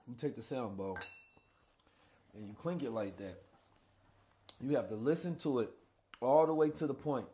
you take the sound bowl and you clink it like that. You have to listen to it all the way to the point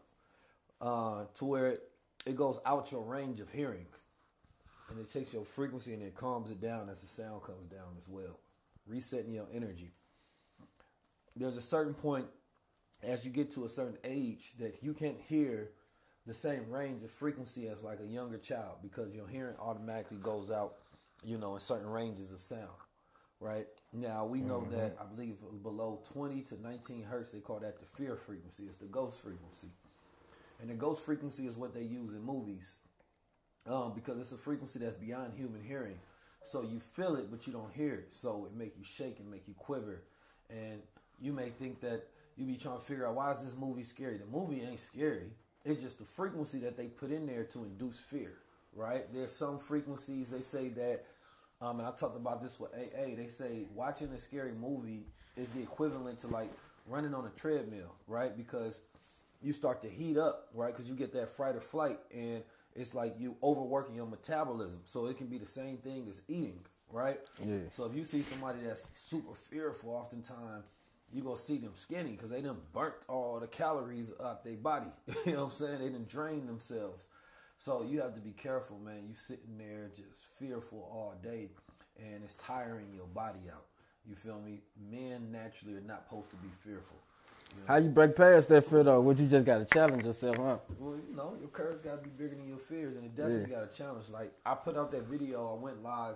to where it goes out your range of hearing. And it takes your frequency and it calms it down as the sound comes down as well, resetting your energy. There's a certain point as you get to a certain age that you can't hear the same range of frequency as like a younger child because your hearing automatically goes out, in certain ranges of sound, right? Now, we know that, I believe, below 20 to 19 hertz, they call that the fear frequency. It's the ghost frequency. And the ghost frequency is what they use in movies because it's a frequency that's beyond human hearing. So you feel it, but you don't hear it. So it make you shake and make you quiver. And you may think that you be trying to figure out, why is this movie scary? The movie ain't scary. It's just the frequency that they put in there to induce fear, right? There's some frequencies, they say that, and I talked about this with AA, they say watching a scary movie is the equivalent to like running on a treadmill, right? Because you start to heat up, right? Because you get that fight or flight, and it's like you overworking your metabolism. So it can be the same thing as eating, right? Yeah. So if you see somebody that's super fearful, oftentimes you gonna see them skinny because they done burnt all the calories out their body. You know what I'm saying? They done drained themselves. So you have to be careful, man. You sitting there just fearful all day, and it's tiring your body out. You feel me? Men naturally are not supposed to be fearful. How you break past that fear, though? What, you just got to challenge yourself, huh? Well, your courage got to be bigger than your fears, and it definitely got a challenge. Like, I put out that video. I went live.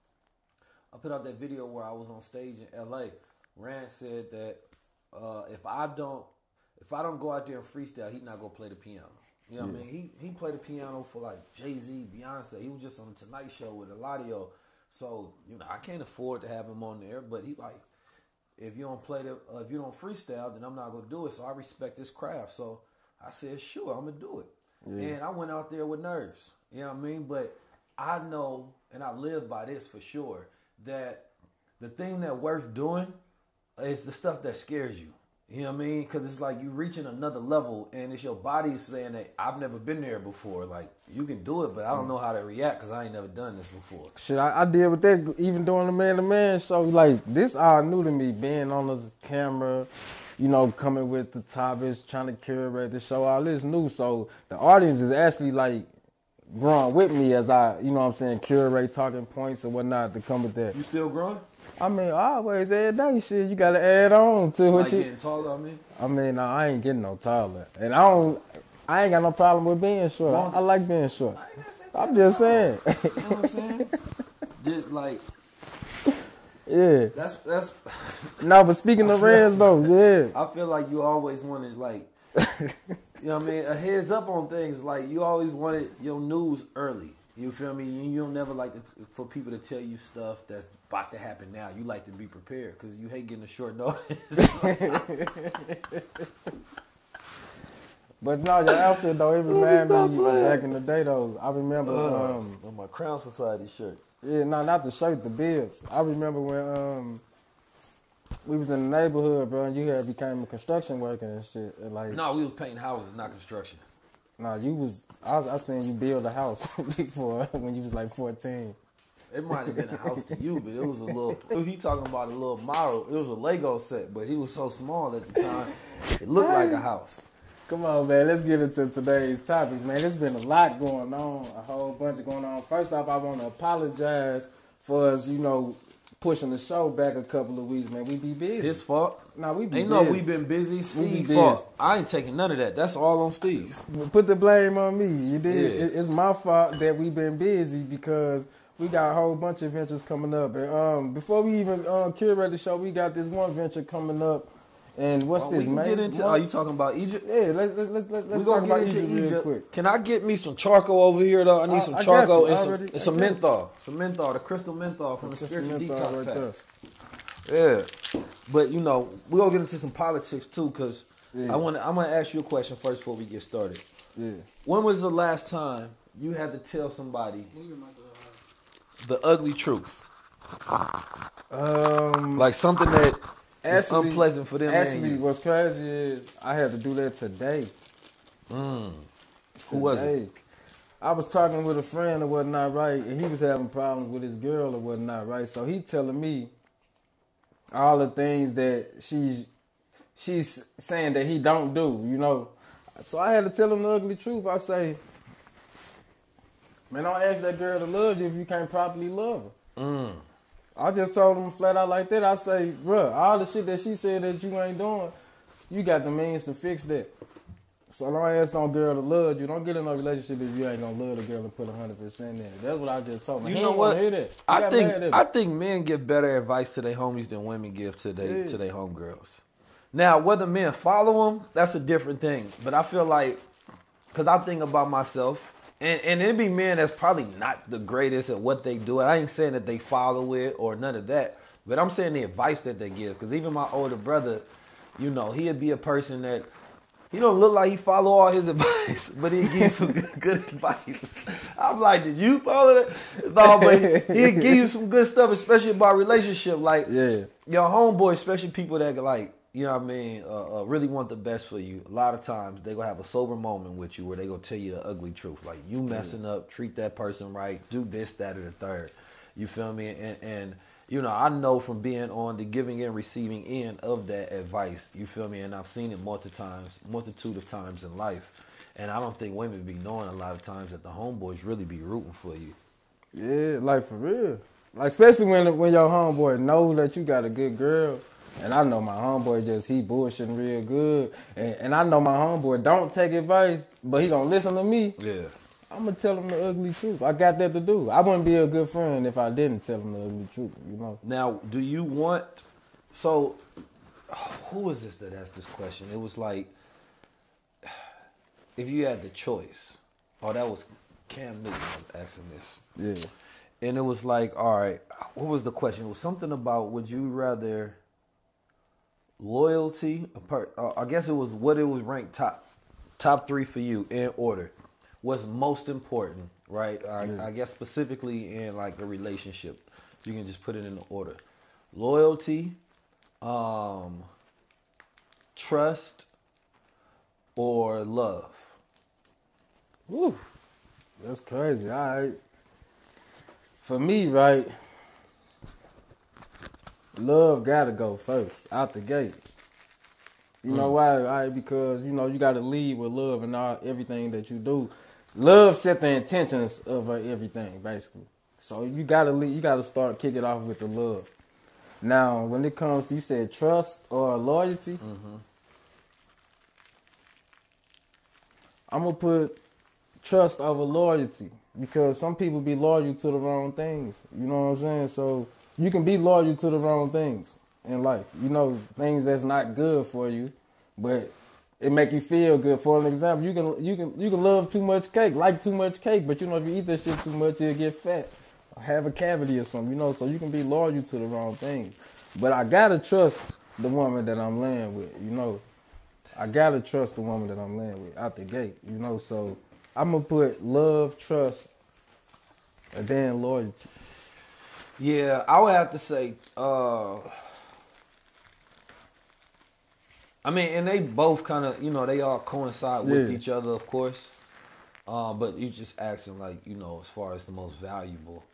I put out that video where I was on stage in L.A. Rand said that if I don't go out there and freestyle, he's not gonna play the piano. You know what I mean? He played the piano for like Jay-Z, Beyonce. He was just on the Tonight Show with Eladio. So I can't afford to have him on there. But he like, if you don't if you don't freestyle, then I'm not gonna do it. So I respect this craft. So I said, sure, I'm gonna do it. Yeah. And I went out there with nerves. You know what I mean? But I know, and I live by this for sure, that the thing that worth doing is the stuff that scares you. You know what I mean? Because it's like you reaching another level, and it's your body saying that I've never been there before. Like, you can do it, but I don't know how to react because I ain't never done this before. Shit, I deal with that even doing the man-to-man show. Like, this all new to me, being on the camera, coming with the topics, trying to curate the show. All this new. So the audience is actually, like, growing with me as I, curate talking points and whatnot to come with that. You still growing? I mean, always, every day, shit, you gotta add on to what like getting taller, no, I ain't getting no taller. And I ain't got no problem with being short. I like being short. I'm just saying. You know what I'm saying? Just like, yeah. That's No, but speaking of Reds, though, yeah. I feel like you always wanted, like, you know what I mean, a heads up on things. Like, you always wanted your news early. You feel me? You don't never like for people to tell you stuff that's about to happen now. You like to be prepared because you hate getting a short notice. But no, your outfit though, it reminded me back in the day though. I remember on my Crown Society shirt. Yeah, no, not the shirt, the bibs. I remember when we was in the neighborhood, bro, and you had became a construction worker and shit. And like, no, we was painting houses, not construction. No, I seen you build a house before when you was like 14. It might have been a house to you, but it was a little, he talking about a little model. It was a Lego set, but he was so small at the time, it looked like a house. Come on, man, let's get into today's topic, man. There's been a lot going on, a whole bunch of going on. First off, I want to apologize for us, pushing the show back a couple of weeks, man. We be busy. His fault? Nah, we be ain't busy. No, we been busy. Steve's fault. I ain't taking none of that. That's all on Steve. Put the blame on me. You did. Yeah. It's my fault that we been busy because we got a whole bunch of ventures coming up. And before we even curate the show, we got this one venture coming up. And what's this, man? Are you talking about Egypt? Yeah, let's talk about Egypt real quick. Can I get me some charcoal over here, though? I need some charcoal and some menthol. Some menthol, the crystal menthol from the spiritual detox packs. Yeah. But, we're going to get into some politics, too, because I'm going to ask you a question first before we get started. Yeah. When was the last time you had to tell somebody the ugly truth? Like something that... It's unpleasant for them. Actually, what's crazy is I had to do that today. Who was it? I was talking with a friend or whatnot, right? And he was having problems with his girl or whatnot, right? So he telling me all the things that she's saying that he don't do, you know. So I had to tell him the ugly truth. I say, man, don't ask that girl to love you if you can't properly love her. I just told him flat out like that. I say, bruh, all the shit that she said that you ain't doing, you got the means to fix that. So don't ask no girl to love you. Don't get in a relationship if you ain't gonna love the girl and put 100% in it. That's what I just told him. You he know ain't what? Hear that. I think men give better advice to their homies than women give to their homegirls. Now, whether men follow them, that's a different thing. But I feel like, because I think about myself, and it be men that's probably not the greatest at what they do. I ain't saying that they follow it or none of that, but I'm saying the advice that they give. Because even my older brother, you know, he'd be a person that, he don't look like he follow all his advice, but he gives some good advice. I'm like, did you follow that? No, but he'll give you some good stuff, especially about relationship. Like, your homeboy, especially people that like, you know what I mean, really want the best for you. A lot of times they gonna have a sober moment with you where they gonna tell you the ugly truth. Like, you messing up, treat that person right, do this, that, or the third. You feel me? And you know, I know from being on the giving and receiving end of that advice, you feel me? And I've seen it multitude of times in life. And I don't think women be knowing a lot of times that the homeboys really be rooting for you. Yeah, like for real. Like, especially when your homeboy know that you got a good girl. And I know my homeboy he bullshitting real good. And I know my homeboy don't take advice, but he gonna listen to me. Yeah. I'm gonna tell him the ugly truth. I got that to do. I wouldn't be a good friend if I didn't tell him the ugly truth, you know. Now, do you want, so, who was this that asked this question? It was like, if you had the choice, that was Cam Newton asking this. Yeah. And it was like, all right, what was the question? It was something about, would you rather loyalty, I guess it was what it was ranked top 3 for you in order. What's most important, right? I guess specifically in like a relationship, you can just put it in the order: loyalty, trust, or love. Woo, that's crazy. All right, for me, right, love gotta go first out the gate. You know why? Right? Because you know you gotta lead with love and everything that you do. Love set the intentions of everything, basically. So you gotta start kick it off with the love. Now, when it comes to, you said trust or loyalty, I'm gonna put trust over loyalty because some people be loyal to the wrong things. You know what I'm saying? So you can be loyal to the wrong things in life. You know, things that's not good for you, but it make you feel good. For an example, you can love too much cake, like too much cake, but you know if you eat that shit too much, you'll get fat, or have a cavity or something. You know, so you can be loyal to the wrong things. But I gotta trust the woman that I'm laying with. You know, I gotta trust the woman that I'm laying with out the gate. You know, so I'm gonna put love, trust, and then loyalty. Yeah, I would have to say. I mean, and they both kind of, you know, they all coincide with each other, of course. But you just asking, like, you know, as far as the most valuable.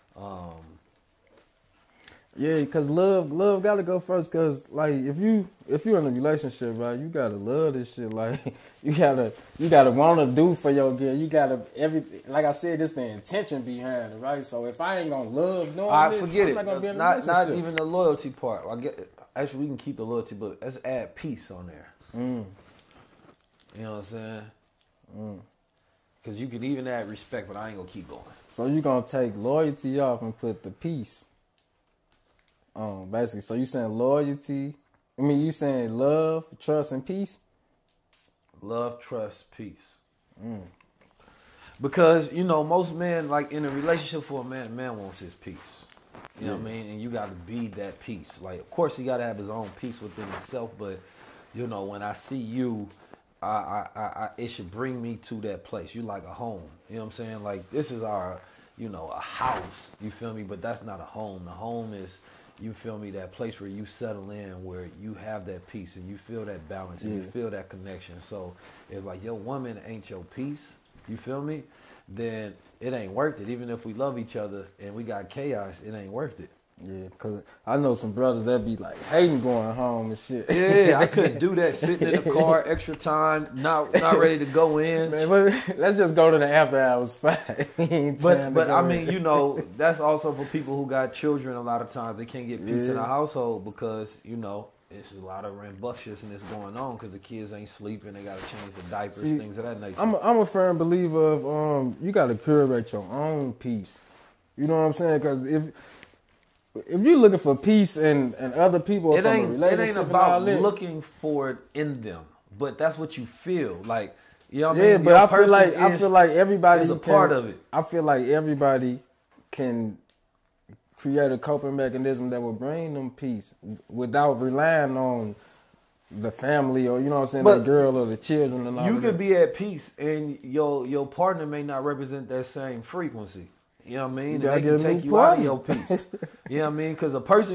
Yeah, cause love gotta go first. Cause like if you're in a relationship, right, you gotta love this shit. Like you gotta want to do for your girl. You gotta everything. Like I said, this the intention behind it, right? So if I ain't gonna love doing this, forget I'm it. not gonna be in a relationship. Not even the loyalty part. I get it. Actually, we can keep the loyalty, but let's add peace on there. You know what I'm saying? Because you could even add respect, but I ain't gonna keep going. So you gonna take loyalty off and put the peace. Basically. So you saying loyalty? I mean, you saying love, trust, and peace? Love, trust, peace. Because, you know, most men, like in a relationship for a man wants his peace. You know what I mean? And you got to be that peace. Like, of course, he got to have his own peace within himself. But, you know, when I see you, it should bring me to that place. You like a home. You know what I'm saying? Like, this is our, you know, a house. You feel me? But that's not a home. The home is, you feel me, that place where you settle in, where you have that peace and you feel that balance and you feel that connection. So if like your woman ain't your peace, you feel me, then it ain't worth it. Even if we love each other and we got chaos, it ain't worth it. Yeah, because I know some brothers that be like hating going home and shit. Yeah, I couldn't do that. Sitting in the car, extra time, not ready to go in. Man, let's just go to the after hours spot. But I mean, you know, that's also for people who got children. A lot of times they can't get peace in the household because, you know, it's a lot of rambunctiousness going on because the kids ain't sleeping. They got to change the diapers, things of that nature. I'm a firm believer of you got to curate your own peace. You know what I'm saying? Because if you're looking for peace and other people, it ain't about looking for it in them, but that's what you feel like. You know what I mean? But I feel like everybody is a part of it. I feel like everybody can create a coping mechanism that will bring them peace without relying on the family or, you know what I'm saying, the girl or the children and all that. You could be at peace and your partner may not represent that same frequency. You know what I mean? And they can take you out of your peace. You know what I mean? Because a person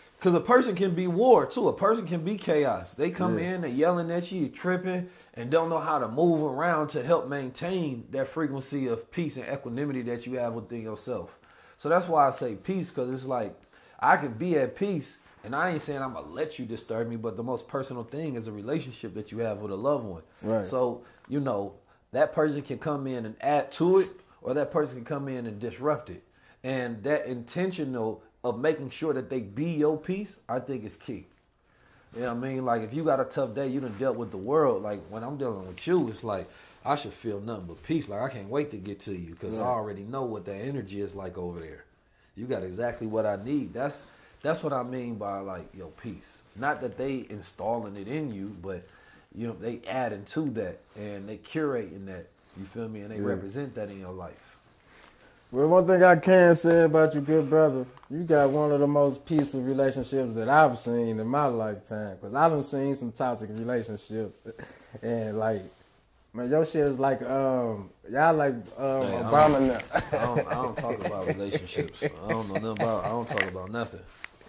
can be war too. A person can be chaos. They come in, they yelling at you, tripping, and don't know how to move around to help maintain that frequency of peace and equanimity that you have within yourself. So that's why I say peace, because it's like I could be at peace, and I ain't saying I'm gonna let you disturb me, but the most personal thing is a relationship that you have with a loved one. Right. So, you know, that person can come in and add to it, or that person can come in and disrupt it. And that intentional of making sure that they be your peace, I think is key. You know what I mean? Like, if you got a tough day, you done dealt with the world. Like, when I'm dealing with you, it's like, I should feel nothing but peace. Like, I can't wait to get to you because I already know what that energy is like over there. You got exactly what I need. That's what I mean by, like, your peace. Not that they installing it in you, but, you know, they adding to that and they curating that. You feel me? And they represent that in your life. Well, one thing I can say about you, good brother, you got one of the most peaceful relationships that I've seen in my lifetime. Because I done seen some toxic relationships. And, like, man, your shit is like, y'all like Obama now. I don't talk about relationships. I don't know nothing about, I don't talk about nothing.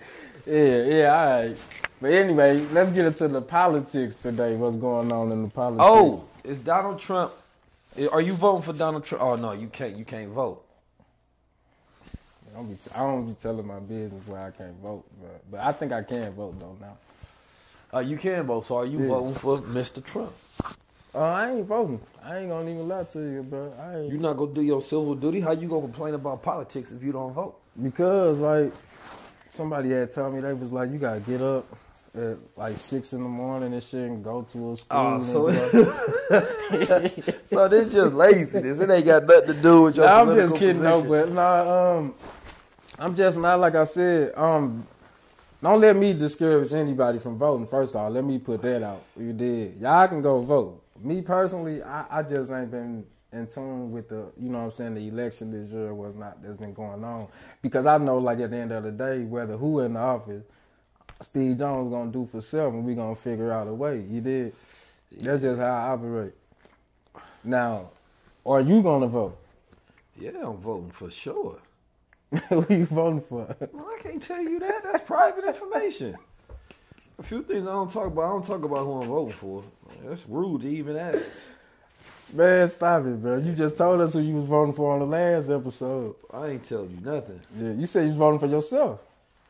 Yeah, all right. But anyway, let's get into the politics today. What's going on in the politics? Oh, is Donald Trump, are you voting for Donald Trump? Oh, no, you can't vote. I don't be telling my business why I can't vote, but I think I can vote though now. You can vote, so are you voting for Mr. Trump? I ain't voting. I ain't gonna even lie to you, bro. You not gonna do your civil duty? How you gonna complain about politics if you don't vote? Because, like, somebody had told me, they was like, you gotta get up at like 6 in the morning and shit and go to a school. So this just laziness. It ain't got nothing to do with your I'm just kidding, position. no, but I'm just not, like I said, don't let me discourage anybody from voting. First of all, let me put that out. You did. Y'all can go vote. Me personally, I just ain't been in tune with the, you know what I'm saying, the election this year that's been going on. Because I know, like, at the end of the day, whether who in the office, Steve Jones gonna do for self and we gonna figure out a way. You did. That's just how I operate. Now, are you gonna vote? Yeah, I'm voting for sure. Who you voting for? Well, I can't tell you that. That's private information. A few things I don't talk about. I don't talk about who I'm voting for. That's rude to even ask. Man, stop it, bro. You just told us who you was voting for on the last episode. I ain't telling you nothing. Yeah, you said you was voting for yourself.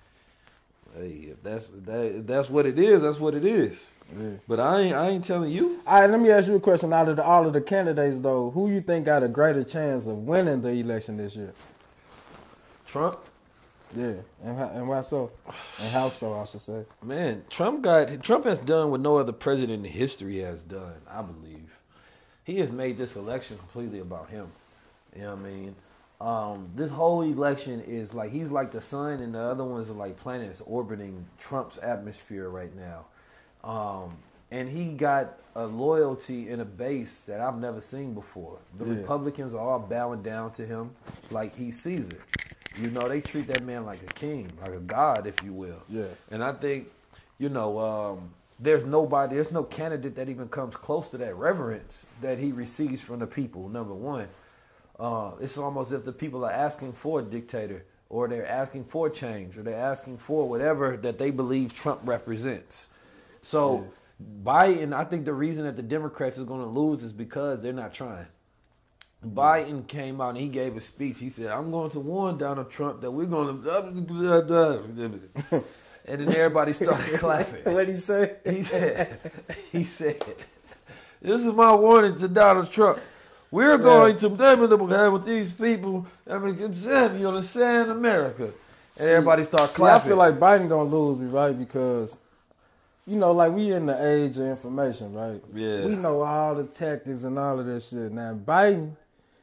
Hey, if that's what it is, that's what it is. Yeah. But I ain't telling you. All right, let me ask you a question. Out of all of the candidates, though, who you think got a greater chance of winning the election this year? Trump? Yeah, and why so? And how so, I should say. Man, Trump has done what no other president in history has done, I believe. He has made this election completely about him. You know what I mean? This whole election is like, he's like the sun and the other ones are like planets orbiting Trump's atmosphere right now. And he got a loyalty and a base that I've never seen before. The Republicans are all bowing down to him like he sees it. You know, they treat that man like a king, like a god, if you will. Yeah. And I think, you know, there's no candidate that even comes close to that reverence that he receives from the people, number one. It's almost as if the people are asking for a dictator, or they're asking for change, or they're asking for whatever that they believe Trump represents. So Biden, I think the reason that the Democrats are going to lose is because they're not trying. Biden came out and he gave a speech. He said, "I'm going to warn Donald Trump that we're going to," and then everybody started clapping. What'd he say? He said, "This is my warning to Donald Trump. We're going to with these people. I mean, you understand, America." And everybody started clapping. I feel like Biden gonna lose me, right? Because like we in the age of information, right? Yeah. We know all the tactics and all of that shit. Now Biden,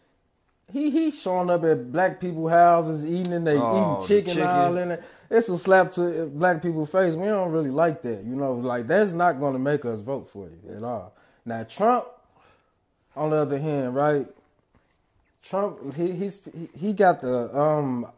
he showing up at black people's houses, eating chicken and all in it. It's a slap to black people's face. We don't really like that, Like that's not gonna make us vote for you at all. Now Trump, on the other hand, right? Trump, he got the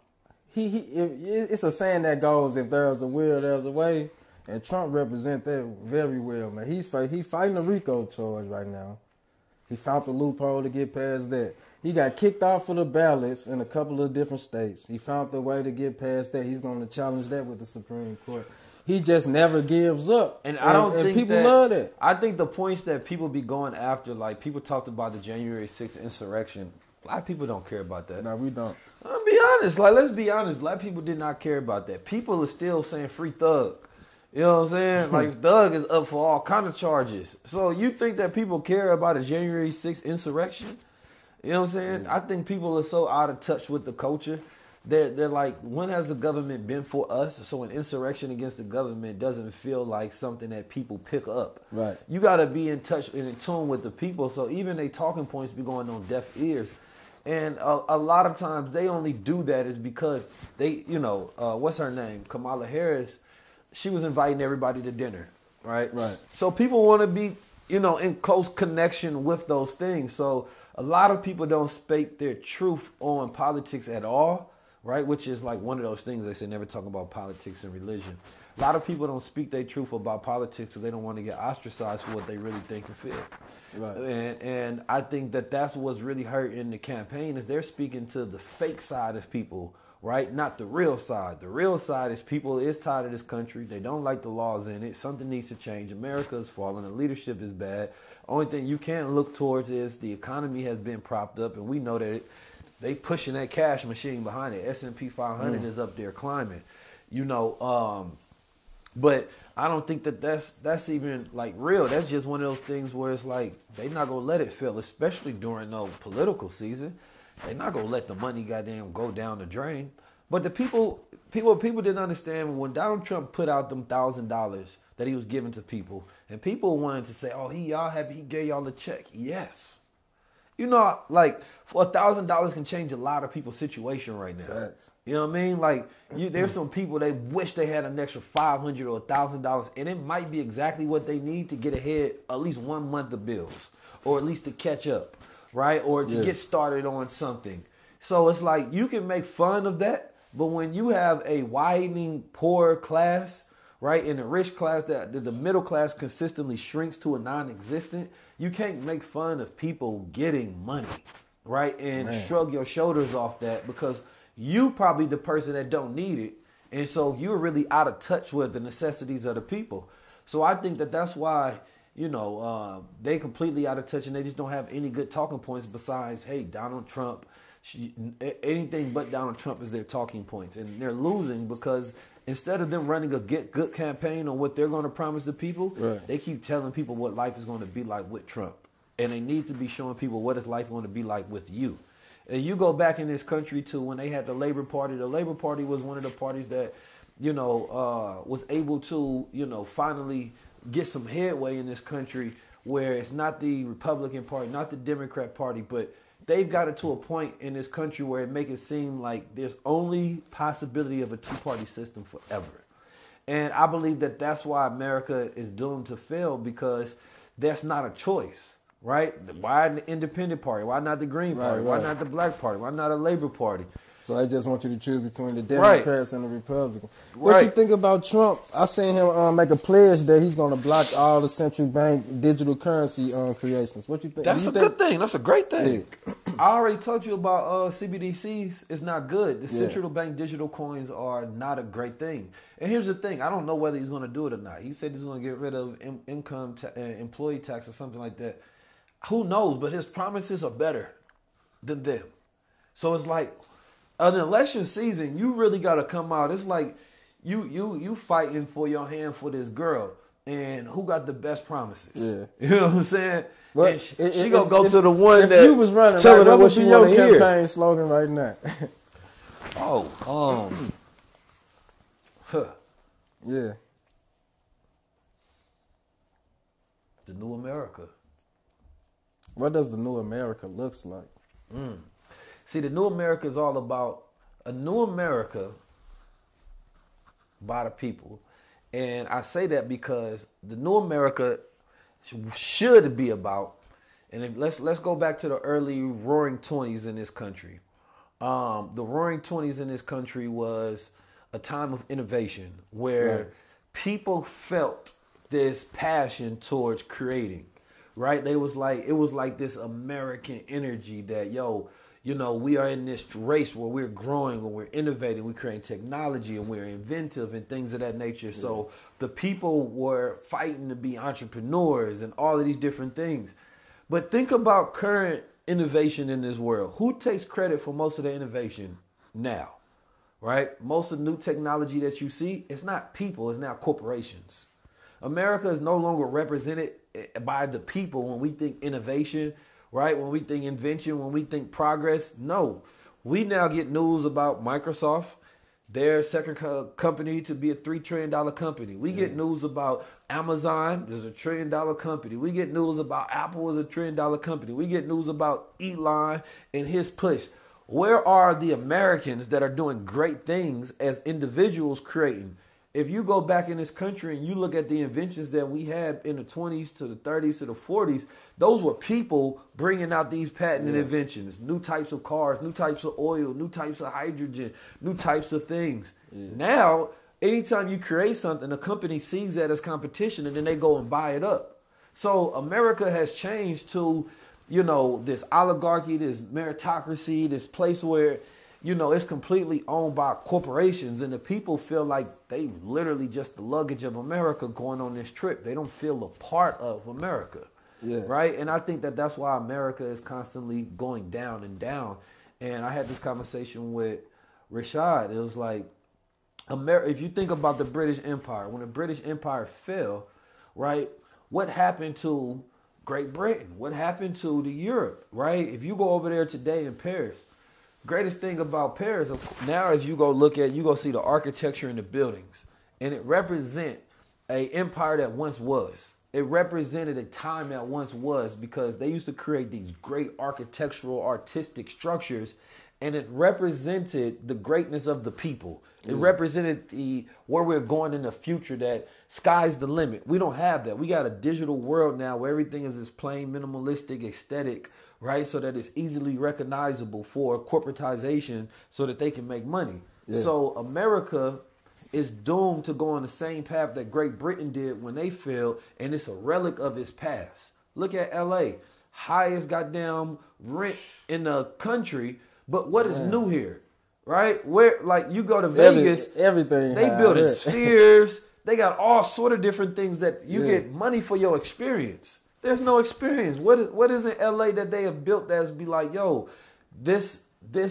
it's a saying that goes, if there's a will, there's a way. And Trump represents that very well, man. He fighting a RICO charge right now. He found the loophole to get past that. He got kicked off of the ballots in a couple of different states. He found the way to get past that. He's going to challenge that with the Supreme Court. He just never gives up. And I don't think people love that. I think the points that people be going after, like people talked about the January 6th insurrection. Black people don't care about that. No, we don't. I'll be honest. Let's be honest. Black people did not care about that. People are still saying free Thug. You know what I'm saying? Like, Thug is up for all kind of charges. So you think that people care about a January 6th insurrection? You know what I'm saying? I think people are so out of touch with the culture. They're like, when has the government been for us? So an insurrection against the government doesn't feel like something that people pick up. Right. You got to be in touch and in tune with the people. So even they talking points be going on deaf ears. And a lot of times they only do that is because they, what's her name? Kamala Harris. She was inviting everybody to dinner, right? Right. So people want to be, in close connection with those things. So a lot of people don't speak their truth on politics at all, right? Which is like one of those things they say, never talk about politics and religion. A lot of people don't speak their truth about politics because they don't want to get ostracized for what they really think and feel. Right. And I think that's what's really hurting the campaign is they're speaking to the fake side of people, right? Not the real side. The real side is people is tired of this country. They don't like the laws in it. Something needs to change. America is falling. The leadership is bad. Only thing you can look towards is the economy has been propped up, and we know that they pushing that cash machine behind it. S&P 500 is up there climbing, but I don't think that's even like real. That's just one of those things where it's like they not gonna let it fail, especially during no political season. They're not gonna let the money goddamn go down the drain. But the people didn't understand when Donald Trump put out them $1,000 that he was giving to people, and people wanted to say, "Oh, he gave y'all a check." Yes, like for $1,000 can change a lot of people's situation right now. Facts. You know what I mean? Like there's some people they wish they had an extra $500 or $1,000, and it might be exactly what they need to get ahead at least 1 month of bills, or at least to catch up. Right? Or to get started on something. So it's like you can make fun of that, but when you have a widening poor class, right, and the rich class, that the middle class consistently shrinks to a non-existent, you can't make fun of people getting money, right, and shrug your shoulders off that because you probably the person that don't need it, and so you're really out of touch with the necessities of the people. So I think that's why they completely out of touch and they just don't have any good talking points besides, hey, Donald Trump. Anything but Donald Trump is their talking points. And they're losing because instead of them running a get good campaign on what they're going to promise the people, they keep telling people what life is going to be like with Trump. And they need to be showing people what is life going to be like with you. And you go back in this country to when they had the Labor Party. The Labor Party was one of the parties that, was able to, finally get some headway in this country where it's not the Republican Party, not the Democrat Party, but they've got it to a point in this country where it makes it seem like there's only possibility of a two-party system forever. And I believe that's why America is doomed to fail because that's not a choice, right? Why the Independent Party? Why not the Green Party? Why not the Black Party? Why not a Labor Party? So they just want you to choose between the Democrats and the Republicans. What you think about Trump? I seen him make a pledge that he's going to block all the central bank digital currency creations. What you think? That's a good thing. That's a great thing. Yeah. I already told you about CBDCs. It's not good. The central bank digital coins are not a great thing. And here's the thing. I don't know whether he's going to do it or not. He said he's going to get rid of employee tax or something like that. Who knows? But his promises are better. than them. So it's like an election season, you really got to come out. It's like you fighting for your hand for this girl, and who got the best promises? Yeah. You know what I'm saying? But and she gonna go to the one if that you was running, telling her what what would she be your want to hear. campaign slogan right now? Yeah. The new America. What does the new America looks like? See, the new America is all about a new America by the people. And I say that because the new America should be about, and let's go back to the early roaring 20s in this country. The roaring 20s in this country was a time of innovation where people felt this passion towards creating, right? It was like this American energy that, we are in this race where we're growing and we're innovating, we're creating technology and we're inventive and things of that nature. Yeah. So the people were fighting to be entrepreneurs and all of these different things. But think about current innovation in this world. Who takes credit for most of the innovation now, right? Most of the new technology that you see, it's not people, it's now corporations. America is no longer represented by the people when we think innovation, right? When we think invention, when we think progress. No, we now get news about Microsoft, their second company to be a $3 trillion company. We get news about Amazon, there's a $1 trillion company. We get news about Apple is a $1 trillion company. We get news about Elon and his push. Where are the Americans that are doing great things as individuals creating? If you go back in this country and you look at the inventions that we had in the 20s to the 30s to the 40s, those were people bringing out these patented inventions, new types of cars, new types of oil, new types of hydrogen, new types of things. Now, anytime you create something, a company sees that as competition and then they go and buy it up. So America has changed to, this oligarchy, this meritocracy, this place where it's completely owned by corporations, and the people feel like they literally just the luggage of America going on this trip. They don't feel a part of America, right? And I think that that's why America is constantly going down and down. And I had this conversation with Rashad. It was like, if you think about the British Empire, when the British Empire fell, right, what happened to Great Britain? What happened to the Europe, right? If you go over there today in Paris, greatest thing about Paris, now if you go see the architecture and the buildings, and it represent an empire that once was. It represented a time that once was, because they used to create these great architectural, artistic structures, and it represented the greatness of the people. It represented where we're going in the future, that sky's the limit. We don't have that. We got a digital world now where everything is this plain, minimalistic, aesthetic, right? So that it's easily recognizable for corporatization so that they can make money. Yeah. So America is doomed to go on the same path that Great Britain did when they failed, and it's a relic of its past. Look at LA, highest goddamn rent in the country, but what is new here, right? Where, like, you go to Vegas, everything they building spheres, they got all sort of different things that you get money for your experience. There's no experience. What is in LA that they have built that's be like, this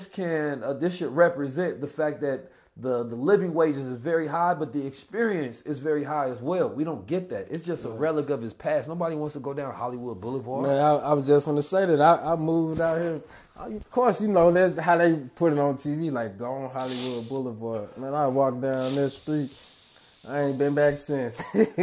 should represent the fact that the living wages is very high, but the experience is very high as well. We don't get that. It's just a relic of his past. Nobody wants to go down Hollywood Boulevard. Man, I was just going to say that I moved out here. Of course, that's how they put it on TV, like go on Hollywood Boulevard. Man, I walked down that street. I ain't been back since.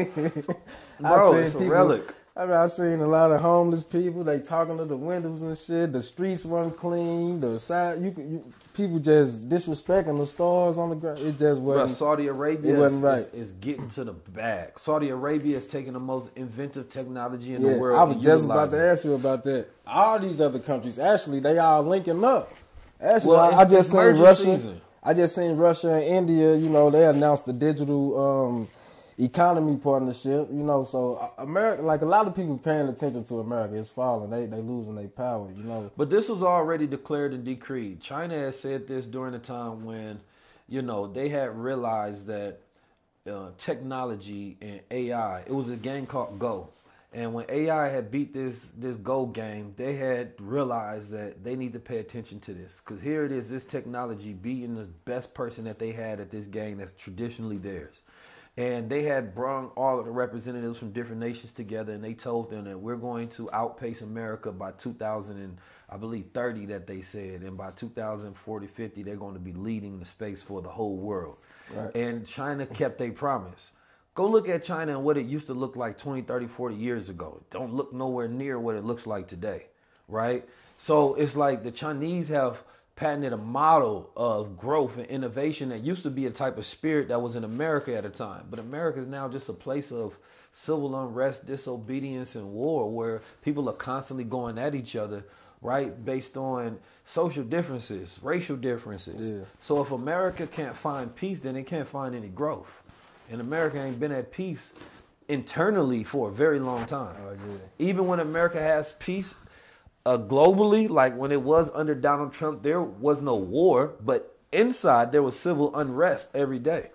Bro, it's a relic. I seen a lot of homeless people. They talking to the windows and shit. The streets weren't clean. The side, people just disrespecting the stars on the ground. It just wasn't. Bro, Saudi Arabia is getting to the bag. Saudi Arabia is taking the most inventive technology in the world. I was just about to ask you about that. All these other countries, actually, they all linking up. Actually, I just seen Russia. I just seen Russia and India. They announced the digital economy partnership, so America, like a lot of people paying attention to America, is falling. They losing their power, But this was already declared and decreed. China has said this during the time when, they had realized that technology and AI, it was a game called Go. And when AI had beat this Go game, they had realized that they need to pay attention to this. Because here it is, this technology beating the best person that they had at this game that's traditionally theirs. And they had brought all of the representatives from different nations together, and they told them that we're going to outpace America by 2000 and I believe 30 that they said, and by 2040, 50 they're going to be leading the space for the whole world. Right. And China kept their promise. Go look at China and what it used to look like 20, 30, 40 years ago. It don't look nowhere near what it looks like today, right? So it's like the Chinese have patented a model of growth and innovation that used to be a type of spirit that was in America at a time. But America is now just a place of civil unrest, disobedience, and war, where people are constantly going at each other, right, based on social differences, racial differences. Yeah. So if America can't find peace, then it can't find any growth. And America ain't been at peace internally for a very long time. Oh, yeah. Even when America has peace globally, like when it was under Donald Trump, there was no war, but inside there was civil unrest every day.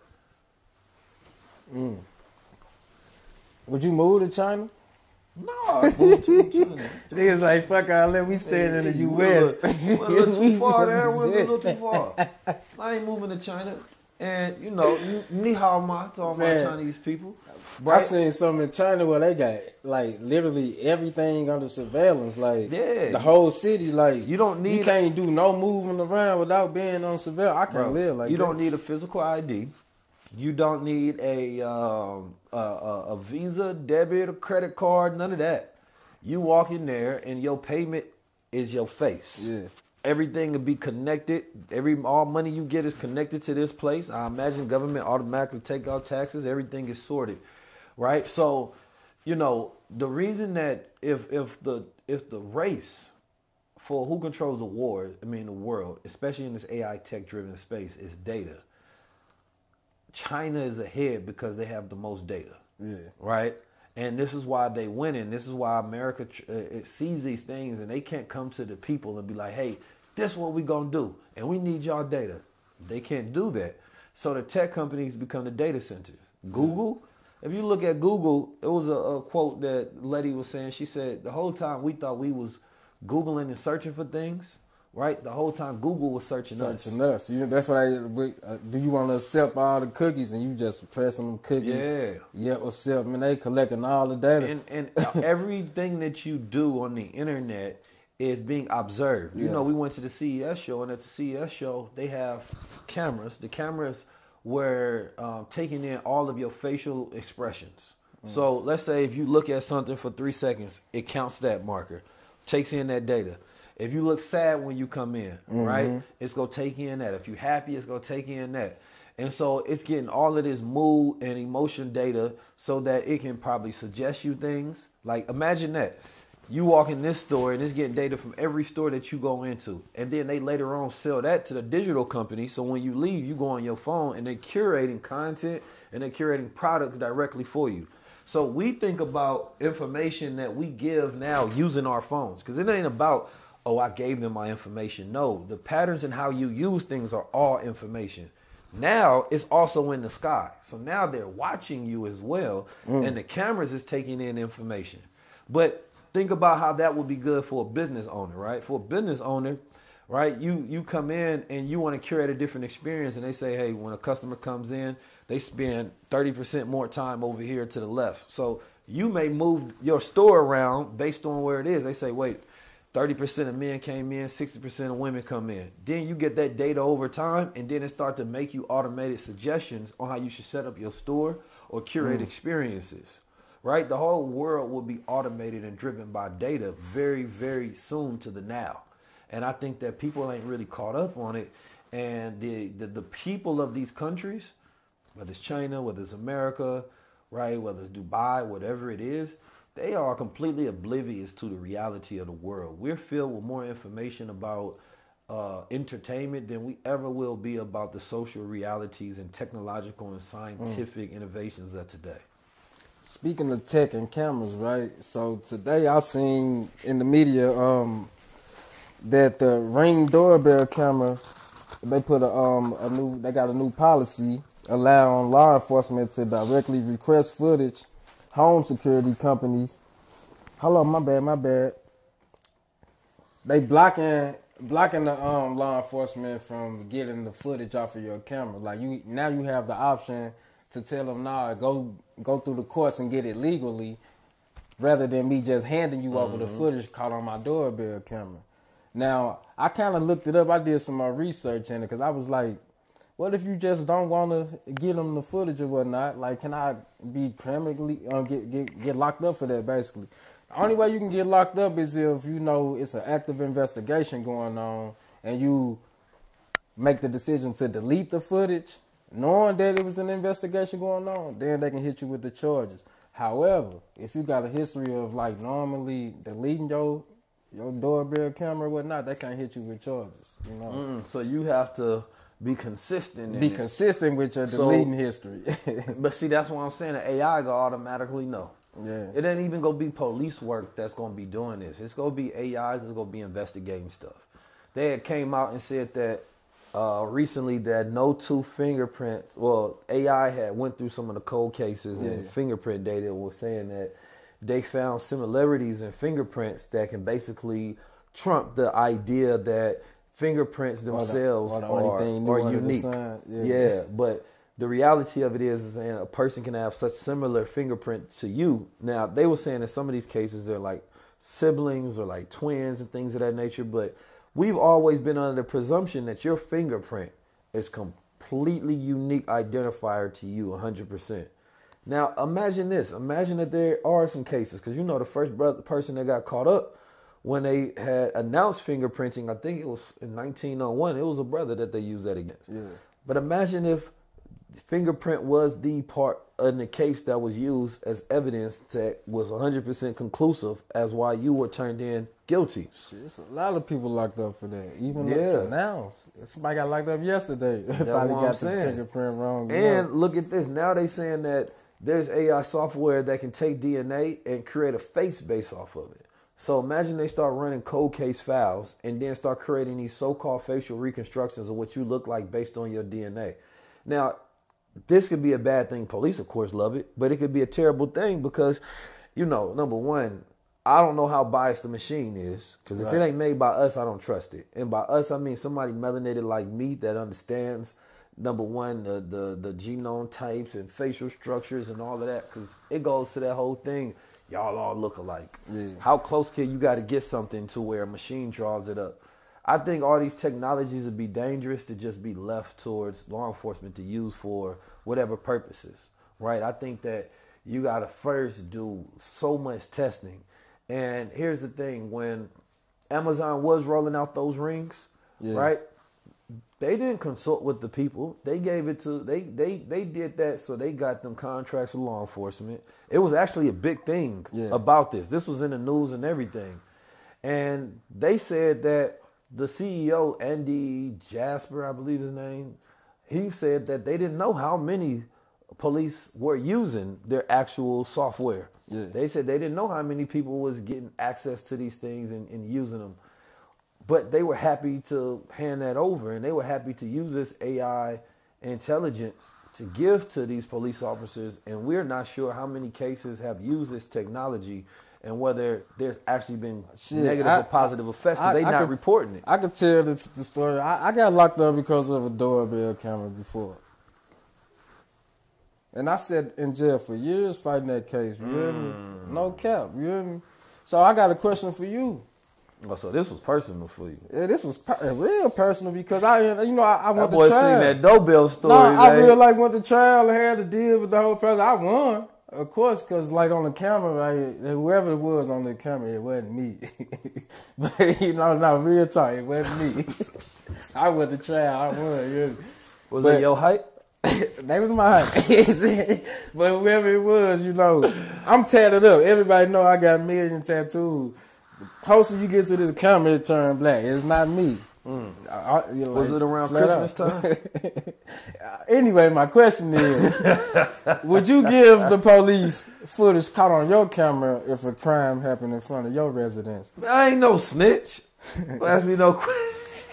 Would you move to China? No, I moved to China. Niggas like, fuck all that, we staying in the U.S. We're a little too far there, we're a little too far. I ain't moving to China. And, you know, ni hao ma to all my Chinese people. Right? I seen something in China where they got, like, literally everything under surveillance. Like, the whole city, like, you can't do no moving around without being on surveillance. I can't live like that. You don't need a physical ID. You don't need a Visa, debit, or credit card, none of that. You walk in there and your payment is your face. Yeah. Everything will be connected. All money you get is connected to this place. I imagine government automatically take out taxes. Everything is sorted, right? So, you know, the reason that if the race for who controls the world, especially in this AI tech driven space, is data. China is ahead because they have the most data, right? And this is why they winning. This is why America it sees these things, and they can't come to the people and be like, hey, this is what we going to do, and we need y'all data. They can't do that. So the tech companies become the data centers. Google, if you look at Google, it was a quote that Letty was saying. She said, the whole time we thought we was Googling and searching for things, right? The whole time Google was searching us. That's what do you want to accept all the cookies, and you just pressing them cookies? Yeah, accept. They collecting all the data. And everything that you do on the internet is being observed. You know, we went to the CES show, and at the CES show, they have cameras. The cameras were taking in all of your facial expressions. So let's say if you look at something for 3 seconds, it counts that marker, takes in that data. If you look sad when you come in, right, it's going to take in that. If you're happy, it's going to take in that. And so it's getting all of this mood and emotion data so that it can probably suggest you things. Like, imagine that. You walk in this store and it's getting data from every store that you go into. And then they later on sell that to the digital company. So when you leave, you go on your phone and they're curating content and they're curating products directly for you. So we think about information that we give now using our phones, because it ain't about, oh, I gave them my information. No, the patterns and how you use things are all information. Now it's also in the sky. So now they're watching you as well. And the cameras is taking in information. But think about how that would be good for a business owner, right? For a business owner, right, you come in and you want to curate a different experience, and they say, hey, when a customer comes in, they spend 30% more time over here to the left. So you may move your store around based on where it is. They say, wait, 30% of men came in, 60% of women come in. Then you get that data over time, and then it starts to make you automated suggestions on how you should set up your store or curate experiences, right? The whole world will be automated and driven by data very, very soon to the now. And I think that people ain't really caught up on it. And the people of these countries, whether it's China, whether it's America, right, whether it's Dubai, whatever it is, they are completely oblivious to the reality of the world. We're filled with more information about entertainment than we ever will be about the social realities and technological and scientific innovations of today. Speaking of tech and cameras, right? So today I seen in the media that the Ring doorbell cameras, they put they got a new policy allowing law enforcement to directly request footage, home security companies, Hold on, my bad. They blocking the law enforcement from getting the footage off of your camera. Like you have the option to tell them, nah, go through the courts and get it legally, rather than me just handing you over the footage caught on my doorbell camera. Now, I kind of looked it up. I did some more research in it because I was like, what if you just don't want to get them the footage or whatnot? Like, can I be criminally get locked up for that, basically? The only way you can get locked up is if, you know, it's an active investigation going on and you make the decision to delete the footage, knowing that it was an investigation going on, then they can hit you with the charges. However, if you got a history of, like, normally deleting your doorbell camera or whatnot, they can't hit you with charges, you know? So you have to be consistent. Be consistent with your deleting history. But see, that's what I'm saying. The AI gonna automatically know. Yeah. It ain't even gonna be police work that's gonna be doing this. It's gonna be AIs that's gonna be investigating stuff. They had came out and said that recently that no two fingerprints. Well, AI had went through some of the cold cases and fingerprint data was saying that they found similarities in fingerprints that can basically trump the idea that fingerprints themselves are unique. Yeah, but the reality of it is saying a person can have such similar fingerprints to you. Now, they were saying in some of these cases they're like siblings or like twins and things of that nature, but we've always been under the presumption that your fingerprint is completely unique identifier to you 100%. Now, imagine this. Imagine that there are some cases, because you know the first person that got caught up when they had announced fingerprinting, I think it was in 1901, it was a brother that they used that against. Yeah. But imagine if fingerprint was the part in the case that was used as evidence that was 100% conclusive as why you were turned in guilty. Shit, it's a lot of people locked up for that. Even up to now. Somebody got locked up yesterday. Probably got the fingerprint wrong. And look at this. Now they saying that there's AI software that can take DNA and create a face based off of it. So imagine they start running cold case files and then start creating these so-called facial reconstructions of what you look like based on your DNA. Now, this could be a bad thing. Police, of course, love it, but it could be a terrible thing because, you know, number one, I don't know how biased the machine is, because if it ain't made by us, I don't trust it. And by us, I mean somebody melanated like me that understands, number one, the genome types and facial structures and all of that, because it goes to that whole thing. Y'all all look alike. Yeah. How close can you got to get something to where a machine draws it up? I think all these technologies would be dangerous to just be left towards law enforcement to use for whatever purposes, right? I think that you got to first do so much testing. And here's the thing, when Amazon was rolling out those rings, right? They didn't consult with the people. They gave it to, they did that so they got them contracts with law enforcement. It was actually a big thing about this. This was in the news and everything. And they said that the CEO, Andy Jasper, I believe his name, he said that they didn't know how many police were using their actual software. Yeah. They said they didn't know how many people was getting access to these things and using them. But they were happy to hand that over, and they were happy to use this AI intelligence to give to these police officers. And we're not sure how many cases have used this technology and whether there's actually been negative or positive effects, because they're not reporting it. I could tell the story. I got locked up because of a doorbell camera before. And I sat in jail for years fighting that case. You hear me? No cap. You hear me? So I got a question for you. Oh, so this was personal for you? Yeah, this was real personal because I went to trial. That boy seen that doorbell story. No, I really went to trial and had to deal with the whole process. I won, of course, because like on the camera, whoever it was on the camera, it wasn't me. But no, real talk, it wasn't me. I went to trial. I won. Was it your height? That was my height. But whoever it was, I'm tatted up. Everybody know I got a million tattoos. The closer you get to this camera, it turn black. It's not me. Was it around Christmas time? Anyway, my question is, would you give the police footage caught on your camera if a crime happened in front of your residence? I ain't no snitch. Ask me no question.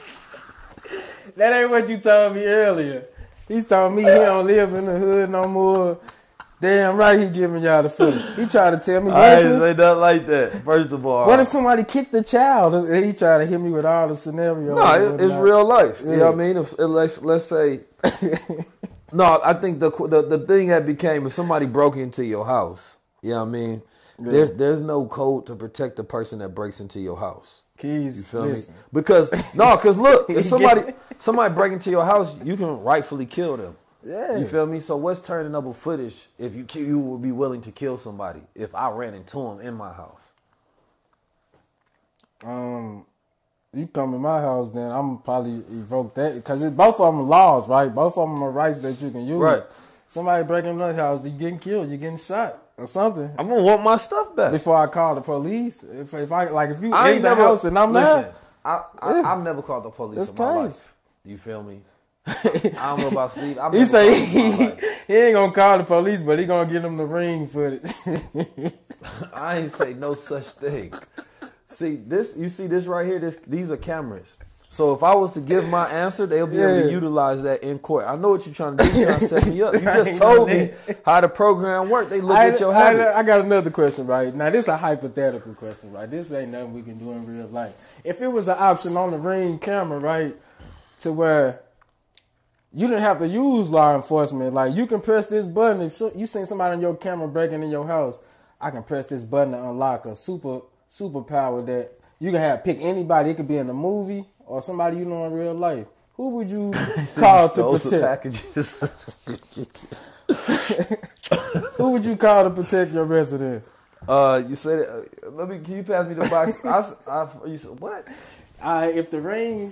That ain't what you told me earlier. He's telling me he don't live in the hood no more. Damn right he giving y'all the footage. He tried to tell me I ain't reckless. say nothing like that. First of all, What if somebody kicked the child? And he tried to hit me with all the scenarios. no, it's real life. Yeah. You know what I mean? If, let's say, no, I think the thing that became if somebody broke into your house, you know what I mean? Yeah. There's no code to protect the person that breaks into your house. Keys, You feel listen. me? Because look, if somebody break into your house, you can rightfully kill them. Yeah. You feel me? So what's turning up a footage if you would be willing to kill somebody if I ran into him in my house? You come in my house, then I'm probably evoke that because both of them are laws, right? Both of them are rights that you can use. Right. Somebody breaking into the house, you getting killed, you getting shot or something. I'm gonna want my stuff back Before I call the police, if you I in ain't the never, house and I'm listen, not, I've never called the police That's in my crazy. life. You feel me? I don't know about Steve. I've he never say called them in my life. he ain't gonna call the police, but he gonna get them the ring footage. I ain't say no such thing. See this? You see this right here? These are cameras. So if I was to give my answer, they'll be able to utilize that in court. I know what you're trying to do. You're trying to set me up. You just told me how the program worked. They look at your habits. I got another question, right? Now, this is a hypothetical question, right? This ain't nothing we can do in real life. If it was an option on the Ring camera, right, to where you didn't have to use law enforcement, like you can press this button. If you seen somebody on your camera breaking in your house, I can press this button to unlock a superpower that you can have pick anybody. It could be in a movie or somebody you know in real life. Who would you call to protect? Packages. Who would you call to protect your residence? You said it. Can you pass me the box? You said what? If the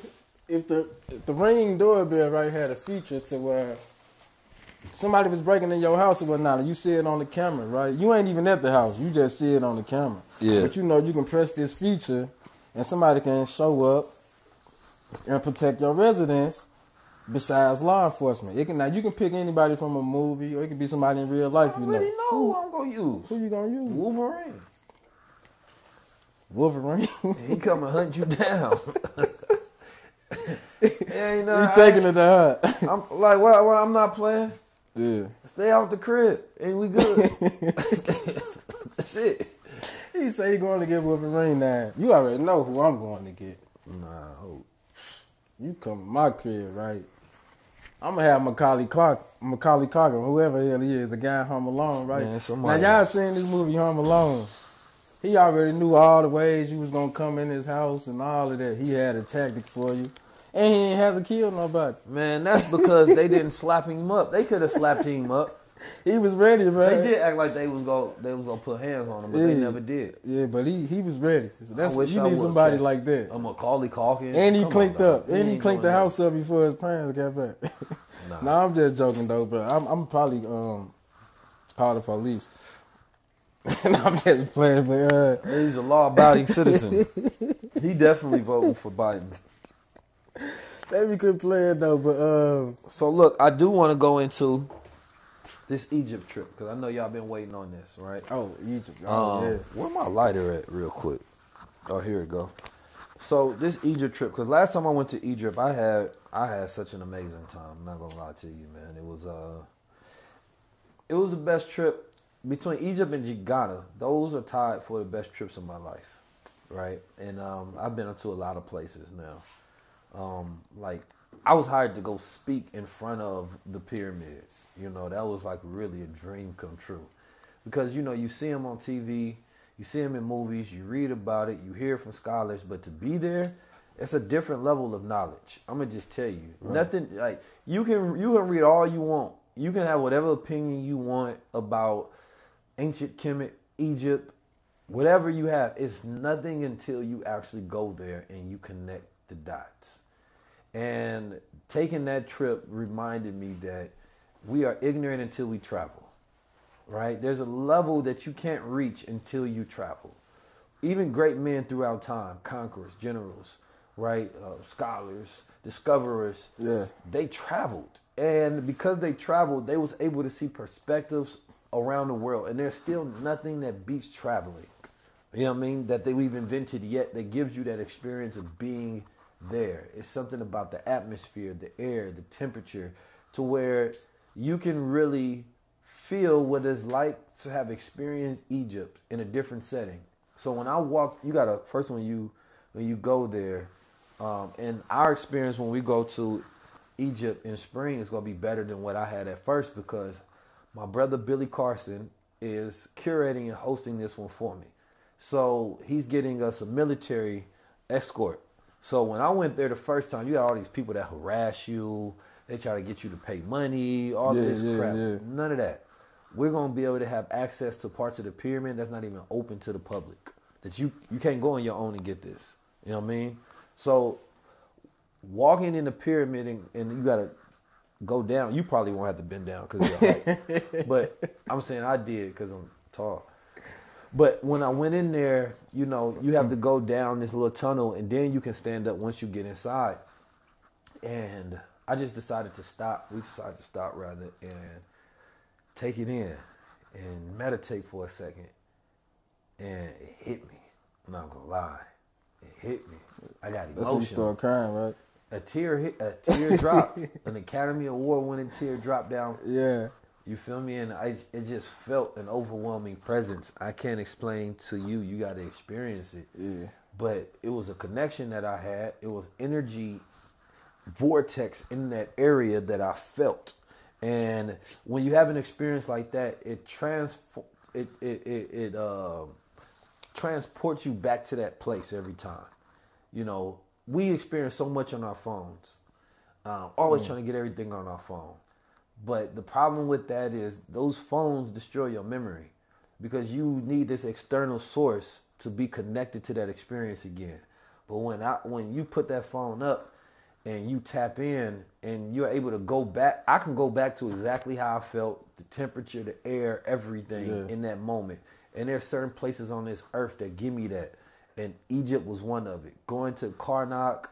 Ring doorbell right had a feature to where somebody was breaking in your house or whatnot, and you see it on the camera, right? You ain't even at the house. You just see it on the camera. Yeah. But you know you can press this feature, and somebody can show up and protect your residence. Besides law enforcement, now you can pick anybody from a movie, or it could be somebody in real life. I already know who I'm gonna use. Who you gonna use? Wolverine. Wolverine. He come and hunt you down. You taking it to heart. I'm like, well, I'm not playing. Yeah. Stay out the crib, and we good. That's it. He say he going to get Wolverine now. You already know who I'm going to get. Nah, hope. You come to my crib, right? I'm gonna have Macaulay Culkin, whoever the hell he is, the guy in Home Alone, right? Man, now y'all seen this movie Home Alone. He already knew all the ways you was gonna come in his house and all of that. He had a tactic for you. And he ain't have to kill nobody. Man, that's because they didn't slap him up. They could have slapped him up. He was ready, man. They did act like they was gonna put hands on him, but they never did. Yeah, but he was ready. So you need would, somebody like that. A Macaulay Culkin. And he clinked up. And he ain't clinked the doing house up before his parents got back. Nah. Nah, I'm just joking though, but I'm probably call the police. And I'm just playing, but he's a law-abiding citizen. He definitely voting for Biden. Let me quit playing though, but So look, I do want to go into this Egypt trip because I know y'all been waiting on this, right? Oh, Egypt. Oh, yeah. Where my lighter at, real quick? Oh, here it go. So this Egypt trip, because last time I went to Egypt, I had such an amazing time. I'm not gonna lie to you, man. It was the best trip between Egypt and Ghana. Those are tied for the best trips of my life, right? And I've been to a lot of places now. Like I was hired to go speak in front of the pyramids. You know, that was like really a dream come true. Because, you know, you see them on TV, you see them in movies, you read about it, you hear from scholars, but to be there, it's a different level of knowledge. I'm going to just tell you. Right. Nothing, like, you can read all you want. You can have whatever opinion you want about ancient Kemet, Egypt, whatever you have. It's nothing until you actually go there and you connect the dots. And taking that trip reminded me that we are ignorant until we travel, right? There's a level that you can't reach until you travel. Even great men throughout time, conquerors, generals, right? Scholars, discoverers, they traveled. And because they traveled, they was able to see perspectives around the world. And there's still nothing that beats traveling. You know what I mean? That we've invented yet that gives you that experience of being there. It's something about the atmosphere, the air, the temperature, to where you can really feel what it's like to have experienced Egypt in a different setting. So when I walk, you gotta first when you go there, and our experience when we go to Egypt in spring is gonna be better than what I had at first because my brother Billy Carson is curating and hosting this one for me. So he's getting us a military escort. So when I went there the first time, you got all these people that harass you. They try to get you to pay money, all this crap. Yeah. None of that. We're going to be able to have access to parts of the pyramid that's not even open to the public. That you can't go on your own and get this. You know what I mean? So walking in the pyramid and you got to go down. You probably won't have to bend down because of your height. But I'm saying I did because I'm tall. But when I went in there, you know, you have to go down this little tunnel and then you can stand up once you get inside. And I just decided to stop. We decided to stop rather and take it in and meditate for a second. And it hit me. I'm not gonna lie. It hit me. I got emotional. That's when you start crying, right? A tear dropped. An Academy Award winning tear dropped down. Yeah. You feel me? And it just felt an overwhelming presence. I can't explain to you. You got to experience it. Yeah. But it was a connection that I had. It was energy vortex in that area that I felt. And when you have an experience like that, it transports you back to that place every time. You know, we experience so much on our phones. Always trying to get everything on our phone. But the problem with that is those phones destroy your memory because you need this external source to be connected to that experience again. But when you put that phone up and you tap in and you're able to go back, I can go back to exactly how I felt, the temperature, the air, everything in that moment. And there are certain places on this earth that give me that. And Egypt was one of it. Going to Karnak.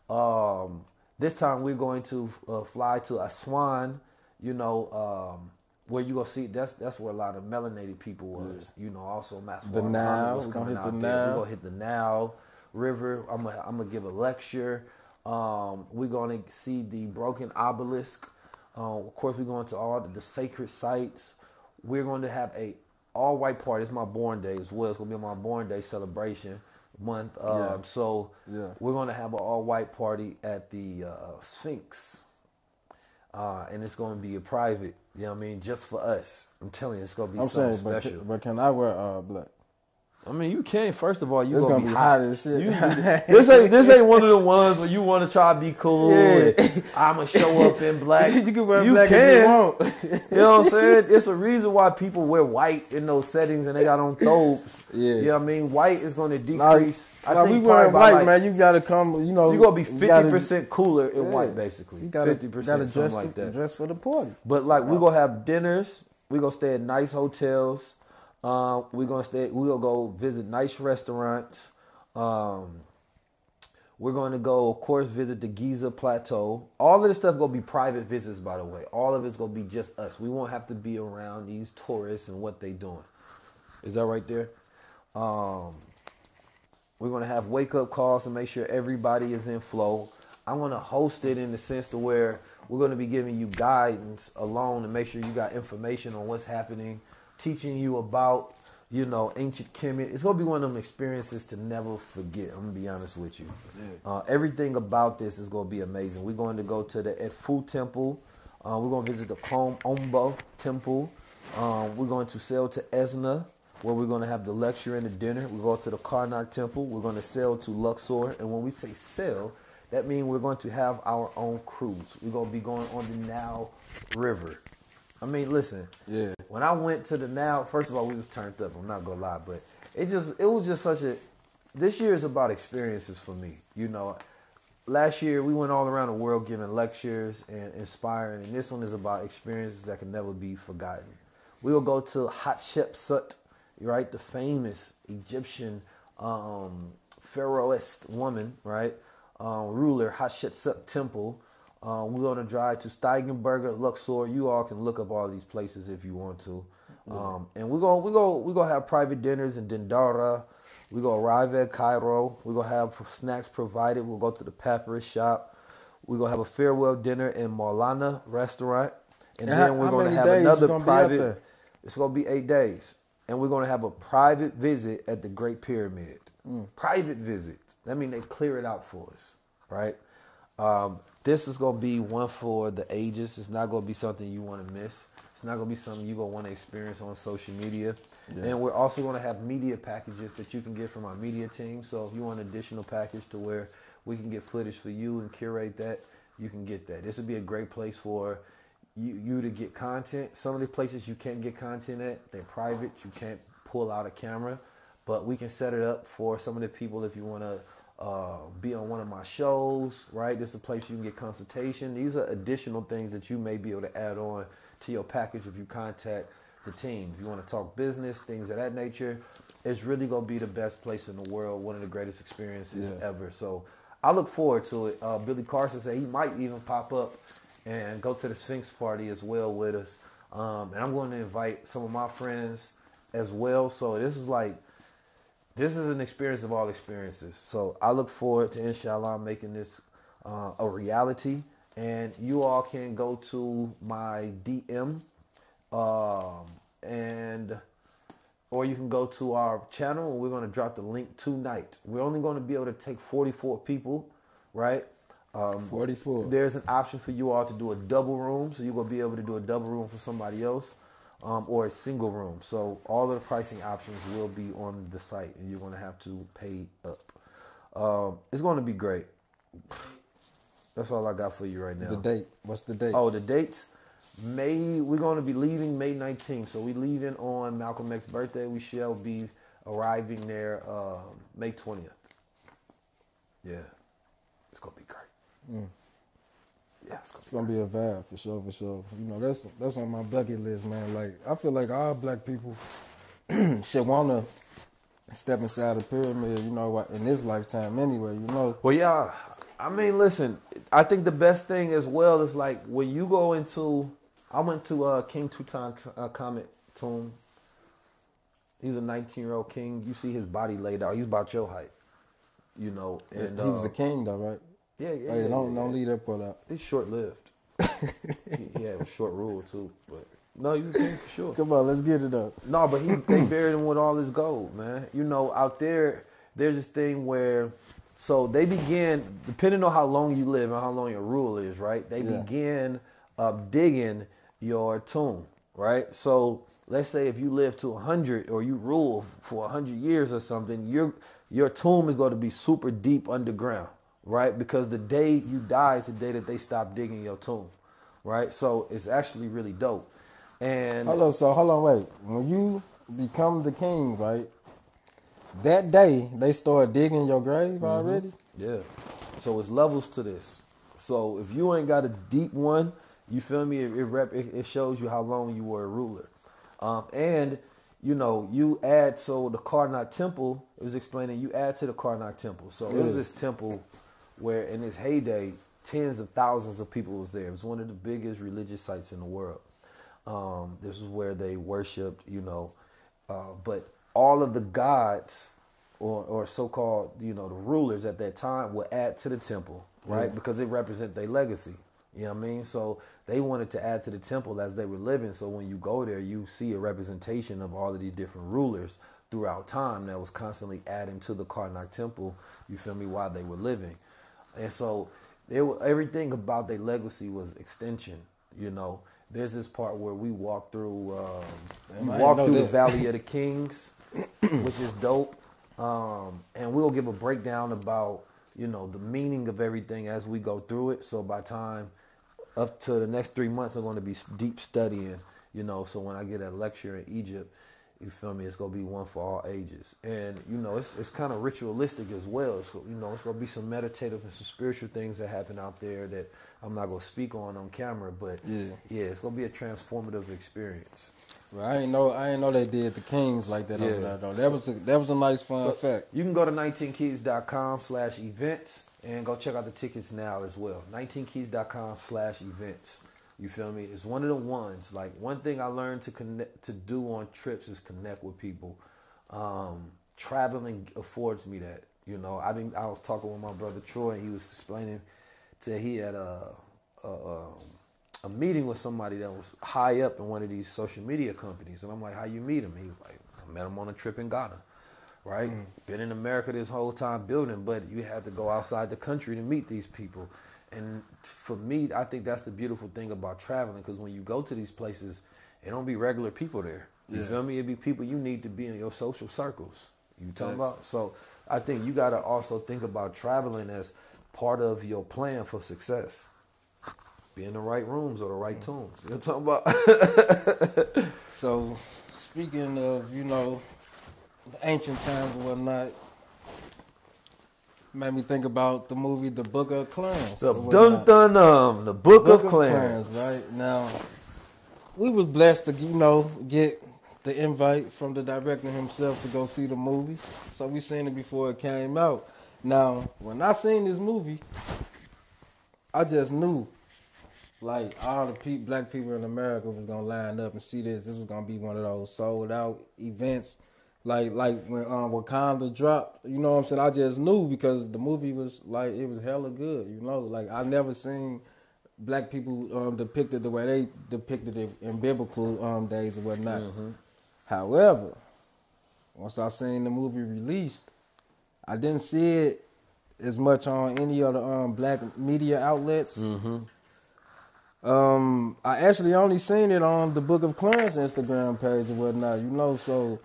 This time we're going to fly to Aswan. You know, where you gonna see that's where a lot of melanated people was. You know, also the Nile. was coming out there. We're gonna hit the Nile River. I'm gonna give a lecture. We're gonna see the broken obelisk. Of course, we're going to all the sacred sites. We're going to have a all white party. It's my born day as well. It's gonna be my born day celebration month. So we're gonna have an all white party at the Sphinx. And it's going to be a private, you know what I mean, just for us. I'm telling you, it's going to be something special. But can I wear black? I mean, you can. First of all, it's gonna be hot as shit. This ain't one of the ones where you want to try to be cool. Yeah. I'm gonna show up in black. You can wear black if you want. You know what I'm saying? It's a reason why people wear white in those settings and they got on thobes. Yeah. You know what I mean? White is gonna decrease. I think we wearing white, man. You gotta come. You know, you're gonna be 50% cooler in white, basically. 50%, something like that. Dress for the party. But like, we gonna have dinners. We gonna stay at nice hotels. We're gonna go visit nice restaurants. We're gonna go, of course, visit the Giza Plateau. All of this stuff gonna be private visits, by the way. All of it's gonna be just us. We won't have to be around these tourists and what they doing. Is that right there? We're gonna have wake up calls to make sure everybody is in flow. I'm gonna host it in the sense to where we're gonna be giving you guidance alone to make sure you got information on what's happening. Teaching you about, you know, ancient Kemet. It's going to be one of them experiences to never forget. I'm going to be honest with you. Yeah. Everything about this is going to be amazing. We're going to go to the Edfu Temple. We're going to visit the Kom Ombo Temple. We're going to sail to Esna, where we're going to have the lecture and the dinner. We go to the Karnak Temple. We're going to sail to Luxor. And when we say sail, that means we're going to have our own cruise. We're going to be going on the Nile River. I mean, listen. Yeah. When I went to the Nile, first of all, we was turned up. I'm not gonna lie, but it was just such a. This year is about experiences for me. You know, last year we went all around the world giving lectures and inspiring, and this one is about experiences that can never be forgotten. We will go to Hatshepsut, right, the famous Egyptian pharaohist woman, right, ruler Hatshepsut Temple. We're going to drive to Steigenberger, Luxor. You all can look up all these places if you want to. And we're gonna have private dinners in Dendara. We're going to arrive at Cairo. We're going to have snacks provided. We'll go to the papyrus shop. We're going to have a farewell dinner in Maulana restaurant. And And then we're how going to many have days you another gonna be out private. there? It's going to be 8 days. And we're going to have a private visit at the Great Pyramid. Private visit. That means they clear it out for us, right? This is going to be one for the ages. It's not going to be something you want to miss. It's not going to be something you're going to want to experience on social media. Yeah. And we're also going to have media packages that you can get from our media team. So if you want an additional package to where we can get footage for you and curate that, you can get that. This would be a great place for you to get content. Some of the places you can't get content at, they're private. You can't pull out a camera. But we can set it up for some of the people if you want to be on one of my shows, right? This is a place you can get consultation. These are additional things that you may be able to add on to your package if you contact the team. If you want to talk business, things of that nature, it's really going to be the best place in the world, one of the greatest experiences ever. So I look forward to it. Billy Carson said he might even pop up and go to the Sphinx party as well with us. And I'm going to invite some of my friends as well. So this is an experience of all experiences. So I look forward to, inshallah, making this a reality. And you all can go to my DM or you can go to our channel and we're going to drop the link tonight. We're only going to be able to take 44 people, right? 44. There's an option for you all to do a double room. So you're going to be able to do a double room for somebody else. Or a single room. So all of the pricing options will be on the site and you're going to have to pay up. It's going to be great. That's all I got for you right now. The date. What's the date? Oh, the dates. We're going to be leaving May 19th. So we're leaving on Malcolm X's birthday. We shall be arriving there May 20th. Yeah. It's going to be great. Yeah, it's gonna be a vibe for sure, for sure. You know, that's on my bucket list, man. Like, I feel like all black people should wanna step inside the pyramid, you know, in this lifetime anyway, you know. Well, yeah, I mean, listen, I think the best thing as well is like when you go into, I went to King Tutankhamun tomb. He's a 19-year-old king. You see his body laid out. He's about your height, you know. And he was a king though, right? Yeah. Don't leave that part out. He's short-lived. He had a short rule too, but no, he's a king for sure. Come on, let's get it up. No, but they buried him with all his gold, man. You know, out there's this thing where, so they begin, depending on how long you live and how long your rule is, right? They begin digging your tomb, right? So let's say if you live to 100 or you rule for 100 years or something, your tomb is going to be super deep underground. Right? Because the day you die is the day that they stop digging your tomb. Right? So it's actually really dope. And hold on, wait. When you become the king, right? That day they start digging your grave already? Yeah. So it's levels to this. So if you ain't got a deep one, you feel me? It shows you how long you were a ruler. And you know, you add, so the Karnak temple, it was explaining, you add to the Karnak temple. So it was this temple where in its heyday, tens of thousands of people was there. It was one of the biggest religious sites in the world. This is where they worshipped, you know, but all of the gods or so-called, you know, the rulers at that time would add to the temple, right? Because they represent their legacy. You know what I mean? So they wanted to add to the temple as they were living. So when you go there, you see a representation of all of these different rulers throughout time that was constantly adding to the Karnak temple, you feel me, while they were living. And so everything about their legacy was extension, you know. There's this part where we walk through, the Valley of the Kings, which is dope. And we'll give a breakdown about, you know, the meaning of everything as we go through it. So by time up to the next 3 months, I'm going to be deep studying, you know. So when I get a lecture in Egypt, you feel me, it's going to be one for all ages. And, you know, it's kind of ritualistic as well. So, you know, it's going to be some meditative and some spiritual things that happen out there that I'm not going to speak on camera. But, yeah, it's going to be a transformative experience. Well, I ain't know they did the Kings like that over there, though. That was a nice fun fact. You can go to 19keys.com/events and go check out the tickets now as well. 19keys.com/events. You feel me? It's one of the ones. Like, one thing I learned to do on trips is connect with people. Traveling affords me that. You know, I was talking with my brother Troy, and he was explaining he had a meeting with somebody that was high up in one of these social media companies. And I'm like, how you meet him? He was like, I met him on a trip in Ghana, right? Been in America this whole time building, but you had to go outside the country to meet these people. And for me, I think that's the beautiful thing about traveling, because when you go to these places, it don't be regular people there. You feel me? It be people you need to be in your social circles. You talking about? So I think you got to also think about traveling as part of your plan for success. Be in the right rooms or the right tunes. You know what I'm talking about? So, speaking of, ancient times and whatnot, made me think about the movie The Book of Clarence. The Book of Clarence. Right now, we was blessed to, get the invite from the director himself to go see the movie. So we seen it before it came out. Now, when I seen this movie, I just knew, like, all the black people in America was gonna line up and see this. This was gonna be one of those sold out events, like when Wakanda dropped. You know what I'm saying? I just knew because the movie was like, it was hella good. Like I never seen black people depicted the way they depicted it in biblical days and whatnot. Mm-hmm. However, once I seen the movie released, I didn't see it as much on any of the black media outlets. Mm-hmm. I actually only seen it on the Book of Clarence Instagram page and whatnot, so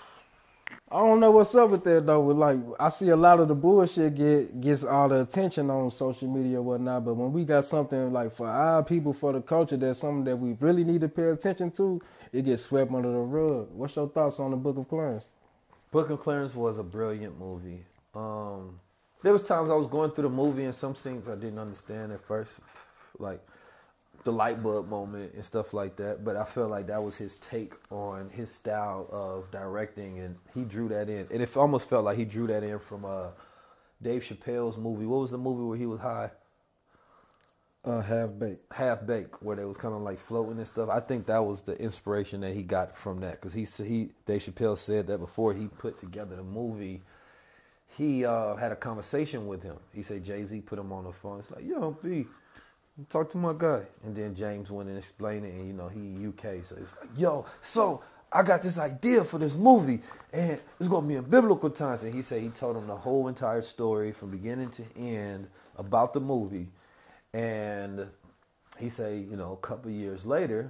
I don't know what's up with that though. Like, I see a lot of the bullshit gets all the attention on social media and whatnot, but when we got something like for our people, for the culture, that's something that we really need to pay attention to, it gets swept under the rug. What's your thoughts on the Book of Clarence? Book of Clarence was a brilliant movie. There was times I was going through the movie and some scenes I didn't understand at first, like the light bulb moment and stuff like that. But I felt like that was his take on his style of directing, and he drew that in. And it almost felt like he drew that in from Dave Chappelle's movie. What was the movie where he was high? Half Baked, where they was kind of like floating and stuff. I think that was the inspiration that he got from that, because Dave Chappelle said that before he put together the movie, he had a conversation with him. He said Jay-Z put him on the phone. It's like, yo, B, talk to my guy. And then James went and explained it, and he UK, so it's like, yo, so I got this idea for this movie, and it's gonna be in biblical times. And he said he told him the whole entire story from beginning to end about the movie. And he say, a couple years later,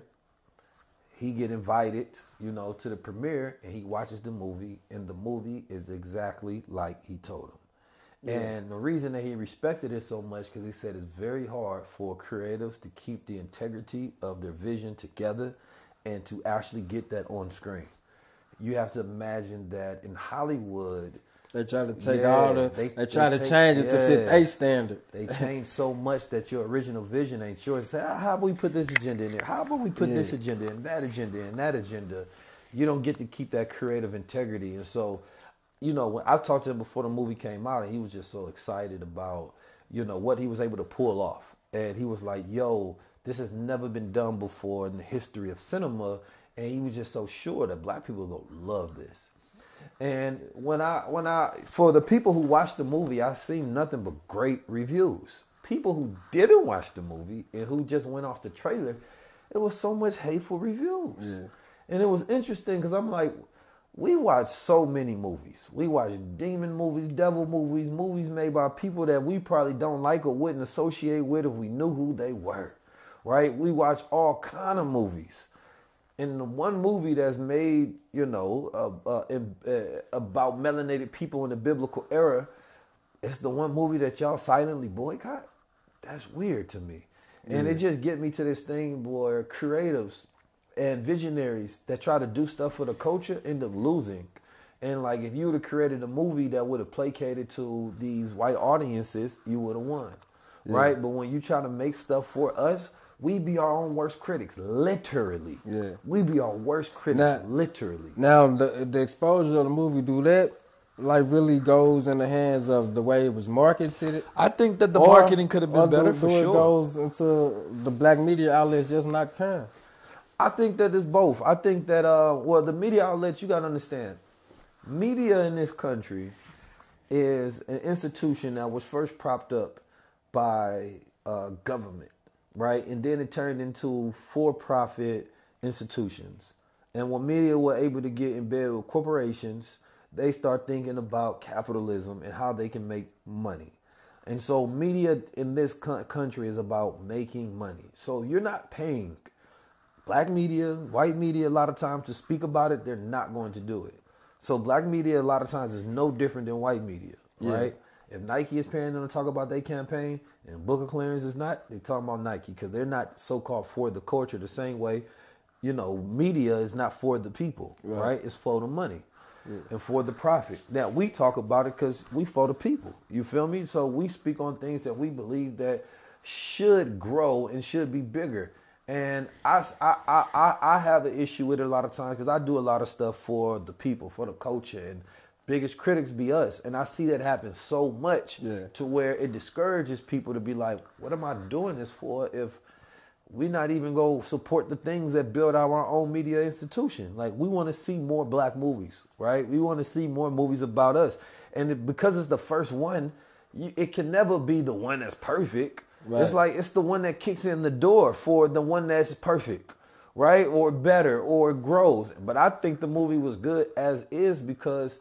he get invited, to the premiere, and he watches the movie, and the movie is exactly like he told him. Yeah. And the reason that he respected it so much, because he said it's very hard for creatives to keep the integrity of their vision together and to actually get that on screen. You have to imagine that in Hollywood, they try to take they try to change it to fit a standard. They change so much that your original vision ain't yours. Say, how about we put this agenda in there? How about we put this agenda in, that agenda in, that agenda? You don't get to keep that creative integrity. And so, when I talked to him before the movie came out, and he was just so excited about, what he was able to pull off. And he was like, yo, this has never been done before in the history of cinema. And he was just so sure that black people are going to love this. And when I for the people who watched the movie, I seen nothing but great reviews. People who didn't watch the movie and who just went off the trailer, it was so much hateful reviews. Yeah. And it was interesting because I'm like, we watch so many movies. We watch demon movies, devil movies, movies made by people that we probably don't like or wouldn't associate with if we knew who they were, right? We watch all kind of movies. And the one movie that's made, about melanated people in the biblical era, it's the one movie that y'all silently boycott. That's weird to me. And it just get me to this thing where creatives and visionaries that try to do stuff for the culture end up losing. And like, if you would have created a movie that would have placated to these white audiences, you would have won, right? But when you try to make stuff for us, we be our own worst critics, literally. Yeah. We be our worst critics, literally. Now, the exposure of the movie, do that really goes in the hands of the way it was marketed? I think that the marketing could have been better for sure. Or it goes into the black media outlets just not caring? I think that it's both. I think that, the media outlets, you got to understand, media in this country is an institution that was first propped up by government. right? And then it turned into for-profit institutions. And when media were able to get in bed with corporations, they start thinking about capitalism and how they can make money. And so media in this country is about making money. So you're not paying black media, white media, a lot of times to speak about it, they're not going to do it. So black media a lot of times is no different than white media, right? If Nike is paying them to talk about their campaign and Booker Clarence is not, they're talking about Nike because they're not so-called for the culture the same way, media is not for the people, right? It's for the money and for the profit. Now, we talk about it because we for the people, you feel me? So we speak on things that we believe that should grow and should be bigger. And I have an issue with it a lot of times because I do a lot of stuff for the people, for the culture, and biggest critics be us. And I see that happen so much to where it discourages people to be like, what am I doing this for if we not even go support the things that build our own media institution? Like, we want to see more black movies, right? We want to see more movies about us. And because it's the first one, it can never be the one that's perfect. Right. It's like it's the one that kicks in the door for the one that's perfect, right? Or better, or grows. But I think the movie was good as is because,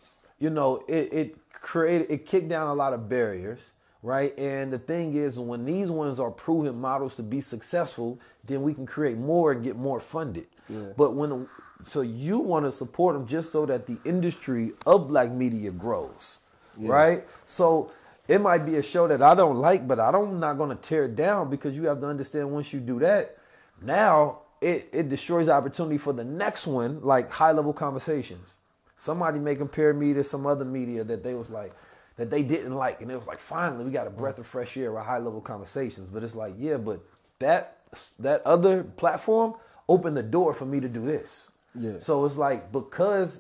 it kicked down a lot of barriers, right? And the thing is, when these ones are proven models to be successful, then we can create more and get more funded. But so you want to support them just so that the industry of black media grows, right? So it might be a show that I don't like, but I'm not going to tear it down because you have to understand once you do that, now it destroys the opportunity for the next one, like High Level Conversations. Somebody may compare me to some other media that they was like, that they didn't like. And it was like, finally, we got a breath of fresh air with High Level Conversations. But it's like, yeah, but that other platform opened the door for me to do this. Yeah. So it's like, because,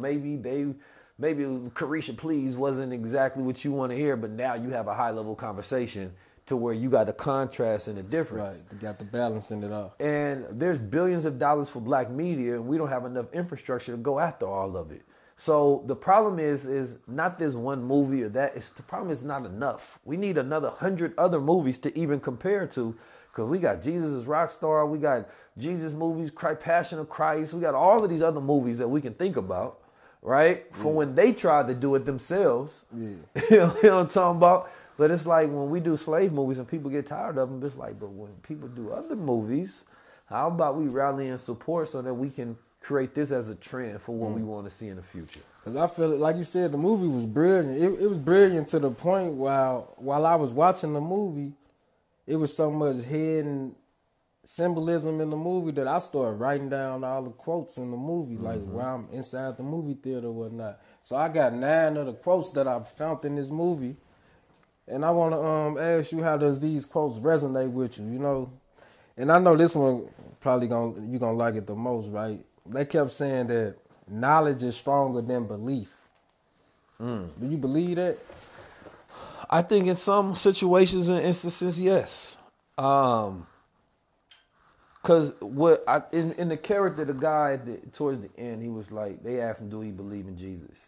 maybe Carisha Please wasn't exactly what you want to hear, but now you have a high level conversation to where you got the contrast and the difference. Right, you got the balance in it all. And there's billions of dollars for black media, and we don't have enough infrastructure to go after all of it. So the problem is not this one movie or that. The problem is not enough. We need another 100 other movies to even compare to, because we got Jesus as Rockstar, we got Jesus movies, Passion of Christ, we got all of these other movies that we can think about. Right? From when they tried to do it themselves. Yeah. You know what I'm talking about? But it's like when we do slave movies and people get tired of them, it's like, but when people do other movies, how about we rally and support so that we can create this as a trend for what we want to see in the future? Because I feel like you said, the movie was brilliant. It was brilliant to the point while I was watching the movie, it was so much hidden symbolism in the movie that I started writing down all the quotes in the movie, like while I'm inside the movie theater or whatnot. So I got 9 of the quotes that I found in this movie. And I want to ask you, how does these quotes resonate with you, And I know this one probably you're going to like it the most, right? They kept saying that knowledge is stronger than belief. Do you believe that? I think in some situations and instances, yes. Because in the character, the guy towards the end, he was like, they asked him, do he believe in Jesus?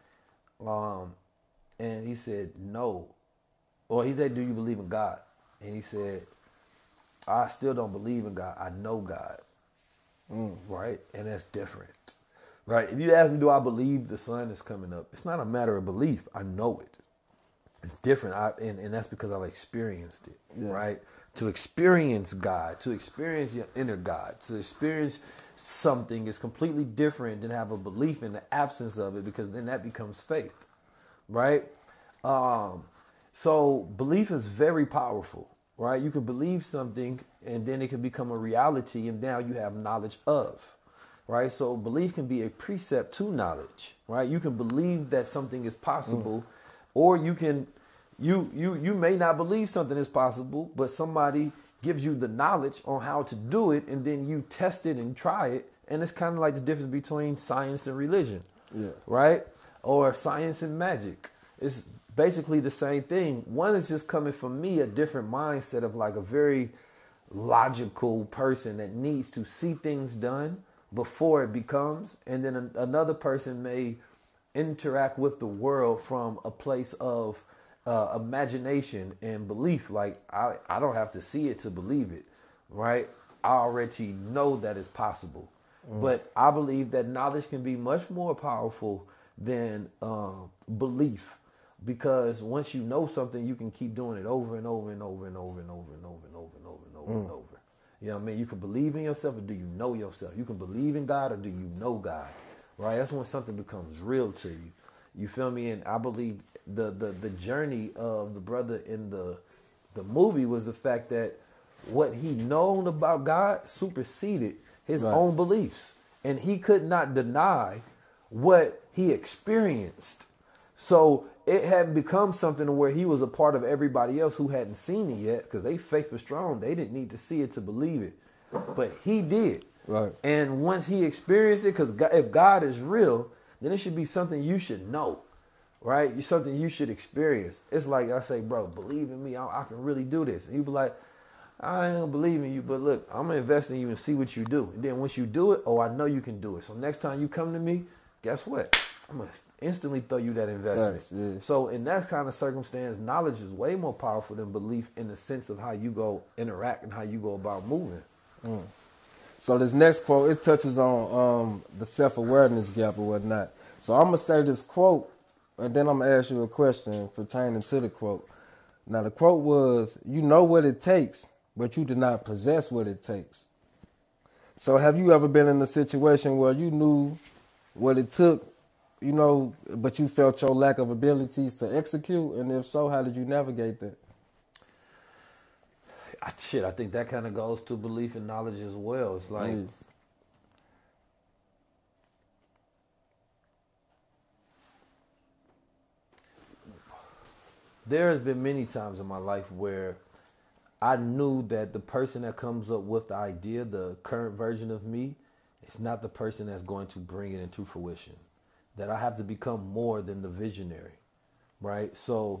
And he said, no. Or he said, do you believe in God? And he said, I still don't believe in God. I know God. Right? And that's different. Right? If you ask me, do I believe the sun is coming up? It's not a matter of belief. I know it. It's different. And that's because I've experienced it. Yeah. Right? To experience God, to experience your inner God, to experience something is completely different than have a belief in the absence of it, because then that becomes faith, right? So belief is very powerful, right? You can believe something and then it can become a reality, and now you have knowledge of, right? So belief can be a precept to knowledge, right? You can believe that something is possible, or you can You may not believe something is possible, but somebody gives you the knowledge on how to do it, and then you test it and try it. And it's kind of like the difference between science and religion, right? Or science and magic. It's basically the same thing. One is just coming from me, a different mindset of like a very logical person that needs to see things done before it becomes. And then another person may interact with the world from a place of imagination and belief. Like I don't have to see it to believe it, right? I already know that it's possible. But I believe that knowledge can be much more powerful than belief, because once you know something, you can keep doing it over and over and over and over and over and over and over and over and over and over. You know what I mean? You can believe in yourself, or do you know yourself? You can believe in God, or do you know God? Right? That's when something becomes real to you. You feel me? And I believe the journey of the brother in the movie was the fact that what he known about God superseded his own beliefs. And he could not deny what he experienced. So it had become something where he was a part of everybody else who hadn't seen it yet, because they faith was strong. They didn't need to see it to believe it. But he did. Right. And once he experienced it, because if God is real, then it should be something you should know, right? It's something you should experience. It's like I say, bro, believe in me. I can really do this. And you be like, I don't believe in you, but look, I'm going to invest in you and see what you do. And then once you do it, I know you can do it. So next time you come to me, guess what? I'm going to instantly throw you that investment. Thanks, yeah. So in that kind of circumstance, knowledge is way more powerful than belief in the sense of how you go interact and how you go about moving. So this next quote, it touches on the self-awareness gap or whatnot. So I'm going to say this quote, and then I'm going to ask you a question pertaining to the quote. Now, the quote was, you know what it takes, but you do not possess what it takes. So have you ever been in a situation where you knew what it took, you know, but you felt your lack of abilities to execute? And if so, how did you navigate that? I think that kind of goes to belief and knowledge as well. It's like, there has been many times in my life where I knew that the person that comes up with the idea, the current version of me, is not the person that's going to bring it into fruition. That I have to become more than the visionary, right? So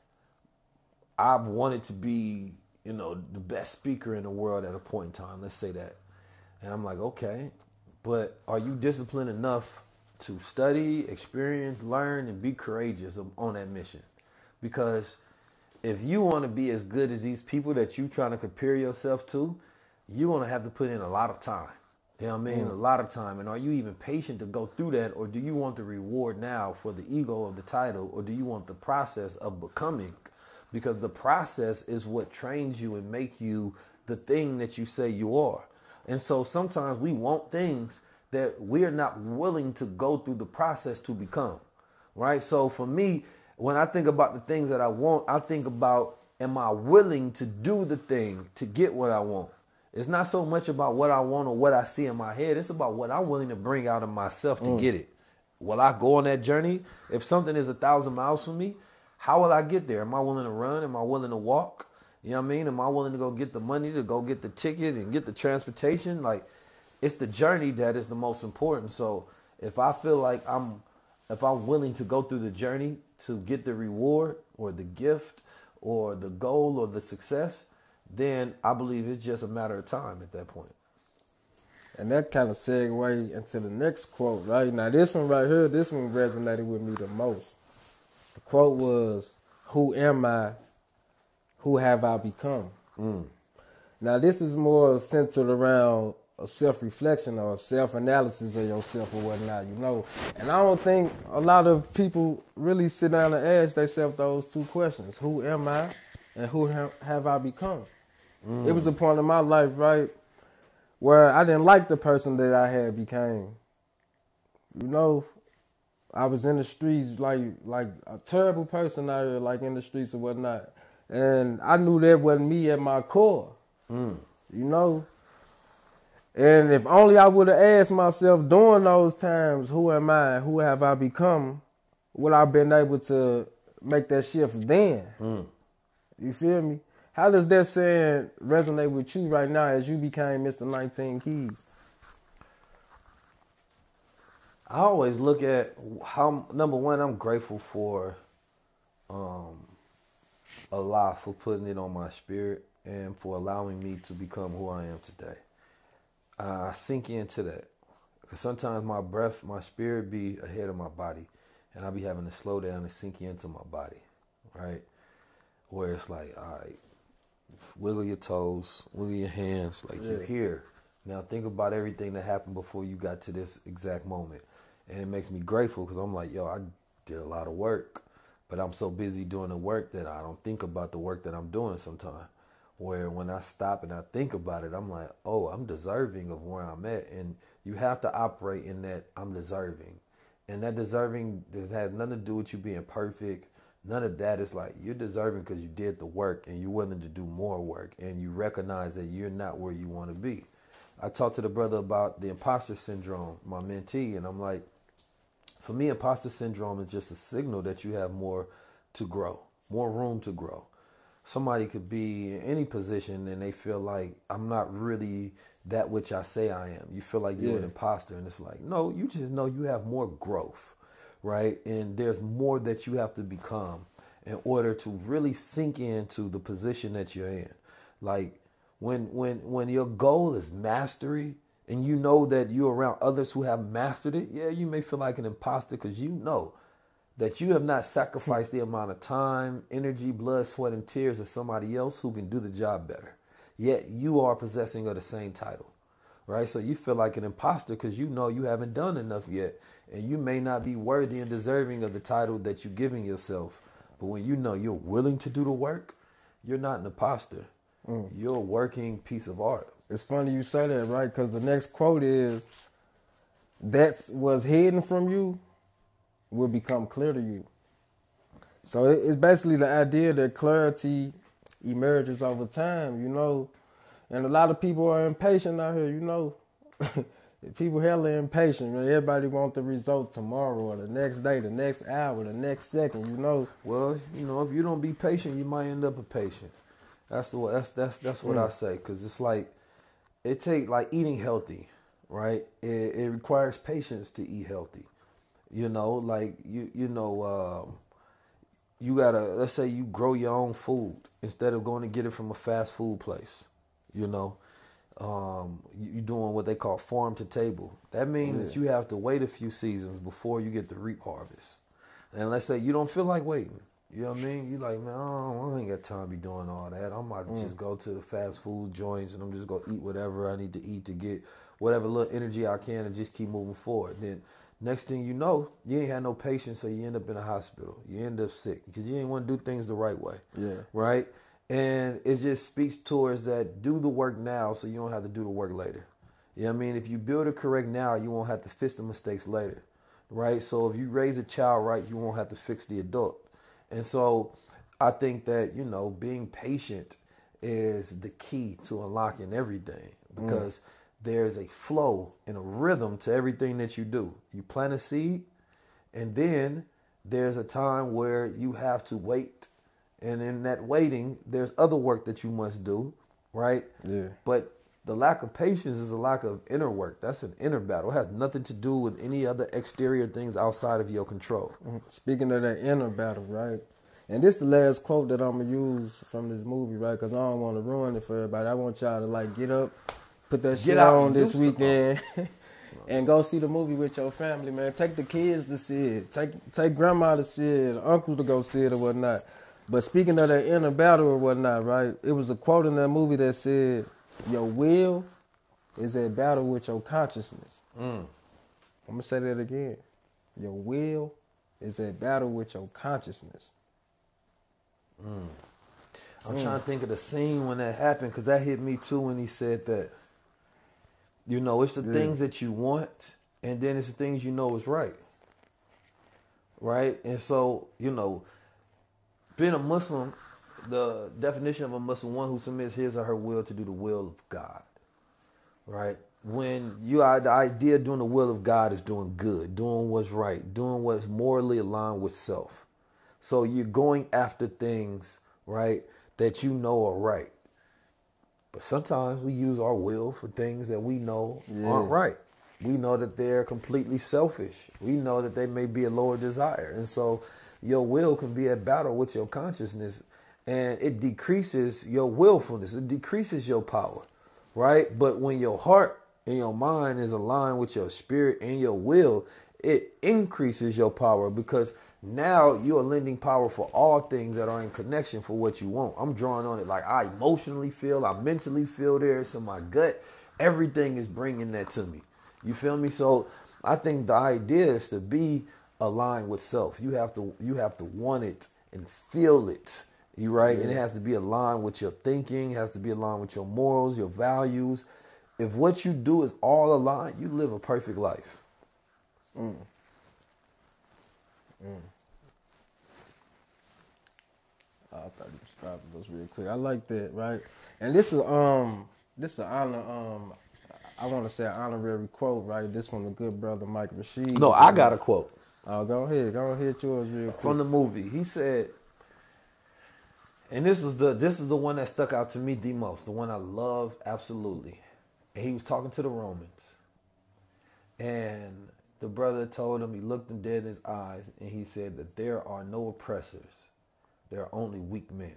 I've wanted to be, you know, the best speaker in the world at a point in time. Let's say that. And I'm like, okay, but are you disciplined enough to study, experience, learn, and be courageous on that mission? Because if you want to be as good as these people that you're trying to compare yourself to, you're going to have to put in a lot of time. You know what I mean? A lot of time. And are you even patient to go through that? Or do you want the reward now for the ego of the title? Or do you want the process of becoming? Because the process is what trains you and make you the thing that you say you are. And so sometimes we want things that we're not willing to go through the process to become, right? So for me, when I think about the things that I want, I think about, am I willing to do the thing to get what I want? It's not so much about what I want or what I see in my head. It's about what I'm willing to bring out of myself to get it. Will I go on that journey? If something is 1,000 miles from me, how will I get there? Am I willing to run? Am I willing to walk? You know what I mean? Am I willing to go get the money to go get the ticket and get the transportation? Like, it's the journey that is the most important. So if I feel like if I'm willing to go through the journey to get the reward or the gift or the goal or the success, then I believe it's just a matter of time at that point. And that kind of segue into the next quote, right? Now, this one right here, this one resonated with me the most. The quote was, who am I? Who have I become? Now, this is more centered around a self-reflection or a self-analysis of yourself or whatnot, you know. And I don't think a lot of people really sit down and ask themselves those two questions. Who am I and who have I become? It was a point in my life, right, where I didn't like the person that I had became. You know, I was in the streets like a terrible person out here, like in the streets and whatnot. And I knew that wasn't me at my core, you know. And if only I would have asked myself during those times, who am I, who have I become, would I have been able to make that shift then? You feel me? How does that saying resonate with you right now as you became Mr. 19 Keys? I always look at how, number one, I'm grateful for Allah for putting it on my spirit and for allowing me to become who I am today. I sink into that. Because sometimes my breath, my spirit be ahead of my body. And I be having to slow down and sink into my body, right? where it's like, all right, wiggle your toes, wiggle your hands, like you're here. Now think about everything that happened before you got to this exact moment. And it makes me grateful because I'm like, yo, I did a lot of work, but I'm so busy doing the work that I don't think about the work that I'm doing sometimes. Where when I stop and I think about it, I'm like, oh, I'm deserving of where I'm at. And you have to operate in that I'm deserving. And that deserving has nothing to do with you being perfect. None of that. Is like you're deserving because you did the work and you're willing to do more work and you recognize that you're not where you want to be. I talked to the brother about the imposter syndrome, my mentee, and I'm like, for me, imposter syndrome is just a signal that you have more to grow, more room to grow. Somebody could be in any position and they feel like I'm not really that which I say I am. You feel like you're an imposter, and it's like, no, you just know you have more growth, right? And there's more that you have to become in order to really sink into the position that you're in. Like when your goal is mastery and you know that you're around others who have mastered it, yeah, you may feel like an imposter because you know that you have not sacrificed the amount of time, energy, blood, sweat, and tears of somebody else who can do the job better. Yet you are possessing of the same title, right? So you feel like an imposter because you know you haven't done enough yet, and you may not be worthy and deserving of the title that you're giving yourself. But when you know you're willing to do the work, you're not an imposter. You're a working piece of art. It's funny you say that, right? Because the next quote is, that's what's hidden from you will become clear to you. So it's basically the idea that clarity emerges over time, you know. And a lot of people are impatient out here, you know. People hella impatient, man. Everybody want the result tomorrow or the next day, the next hour, the next second, you know. Well, you know, if you don't be patient, you might end up a patient. That's what I say, because it's like it take like eating healthy, right? It requires patience to eat healthy. You know, like you gotta, let's say you grow your own food instead of going to get it from a fast food place. You know, you doing what they call farm to table. That means that you have to wait a few seasons before you get the reap harvest. And let's say you don't feel like waiting. You know what I mean? You like, man, I ain't got time to be doing all that. I'm about to just go to the fast food joints and I'm just gonna eat whatever I need to eat to get whatever little energy I can and just keep moving forward. Then next thing you know, you ain't had no patience, so you end up in a hospital. You end up sick because you ain't want to do things the right way. Yeah. Right? And it just speaks towards that do the work now so you don't have to do the work later. You know what I mean? If you build it correct now, you won't have to fix the mistakes later. Right? So if you raise a child right, you won't have to fix the adult. And so I think that, you know, being patient is the key to unlocking everything because there's a flow and a rhythm to everything that you do. You plant a seed, and then there's a time where you have to wait. And in that waiting, there's other work that you must do, right? Yeah. But the lack of patience is a lack of inner work. That's an inner battle. It has nothing to do with any other exterior things outside of your control. Speaking of that inner battle, right? And this is the last quote that I'm going to use from this movie, right? Because I don't want to ruin it for everybody. I want y'all to, like, get up, put that shit on this weekend, and go see the movie with your family, man. Take the kids to see it. Take grandma to see it, uncle to go see it or whatnot. But speaking of that inner battle or whatnot, right? It was a quote in that movie that said, your will is at battle with your consciousness. I'm going to say that again. Your will is at battle with your consciousness. I'm trying to think of the scene when that happened because that hit me too when he said that. You know, it's the things that you want and then it's the things you know is right. Right? And so, you know, being a Muslim, the definition of a Muslim, one who submits his or her will to do the will of God, right? When you are, the idea of doing the will of God is doing good, doing what's right, doing what's morally aligned with self. So you're going after things, right, that you know are right. But sometimes we use our will for things that we know aren't right. We know that they're completely selfish. We know that they may be a lower desire. And so your will can be at battle with your consciousness, and it decreases your willfulness. It decreases your power, right? But when your heart and your mind is aligned with your spirit and your will, it increases your power because now you're lending power for all things that are in connection for what you want. I'm drawing on it like I emotionally feel, I mentally feel there, it's in my gut. Everything is bringing that to me. You feel me? So I think the idea is to be aligned with self. You have to want it and feel it. You right? Yeah. And it has to be aligned with your thinking, it has to be aligned with your morals, your values. If what you do is all aligned, you live a perfect life. Mm. I thought you stopped this real quick. I like that, right? And this is honor. I want to say an honorary quote, right? This from the good brother Mike Rashid. No, I got a quote. Oh, go ahead yours real quick. From the movie, he said, and this is the one that stuck out to me the most, the one I love absolutely. And he was talking to the Romans, and the brother told him, he looked him dead in his eyes, and he said that there are no oppressors. There are only weak men.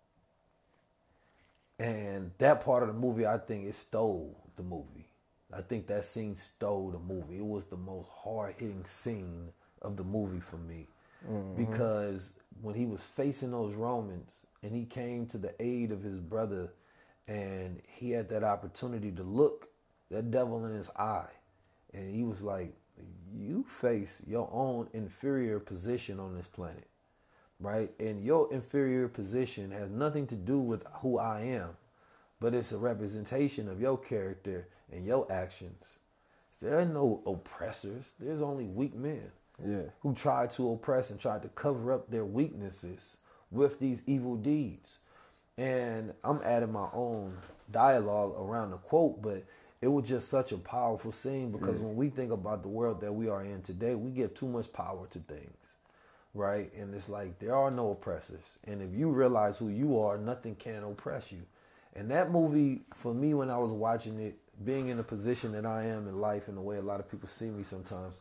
And that part of the movie, I think it stole the movie. I think that scene stole the movie. It was the most hard-hitting scene of the movie for me. Mm-hmm. Because when he was facing those Romans and he came to the aid of his brother and he had that opportunity to look that devil in his eye, and he was like, you face your own inferior position on this planet, right? And your inferior position has nothing to do with who I am, but it's a representation of your character and your actions. There are no oppressors. There's only weak men who try to oppress and try to cover up their weaknesses with these evil deeds. And I'm adding my own dialogue around the quote, but it was just such a powerful scene because when we think about the world that we are in today, we give too much power to things, right? And it's like there are no oppressors. And if you realize who you are, nothing can oppress you. And that movie, for me, when I was watching it, being in the position that I am in life and the way a lot of people see me sometimes,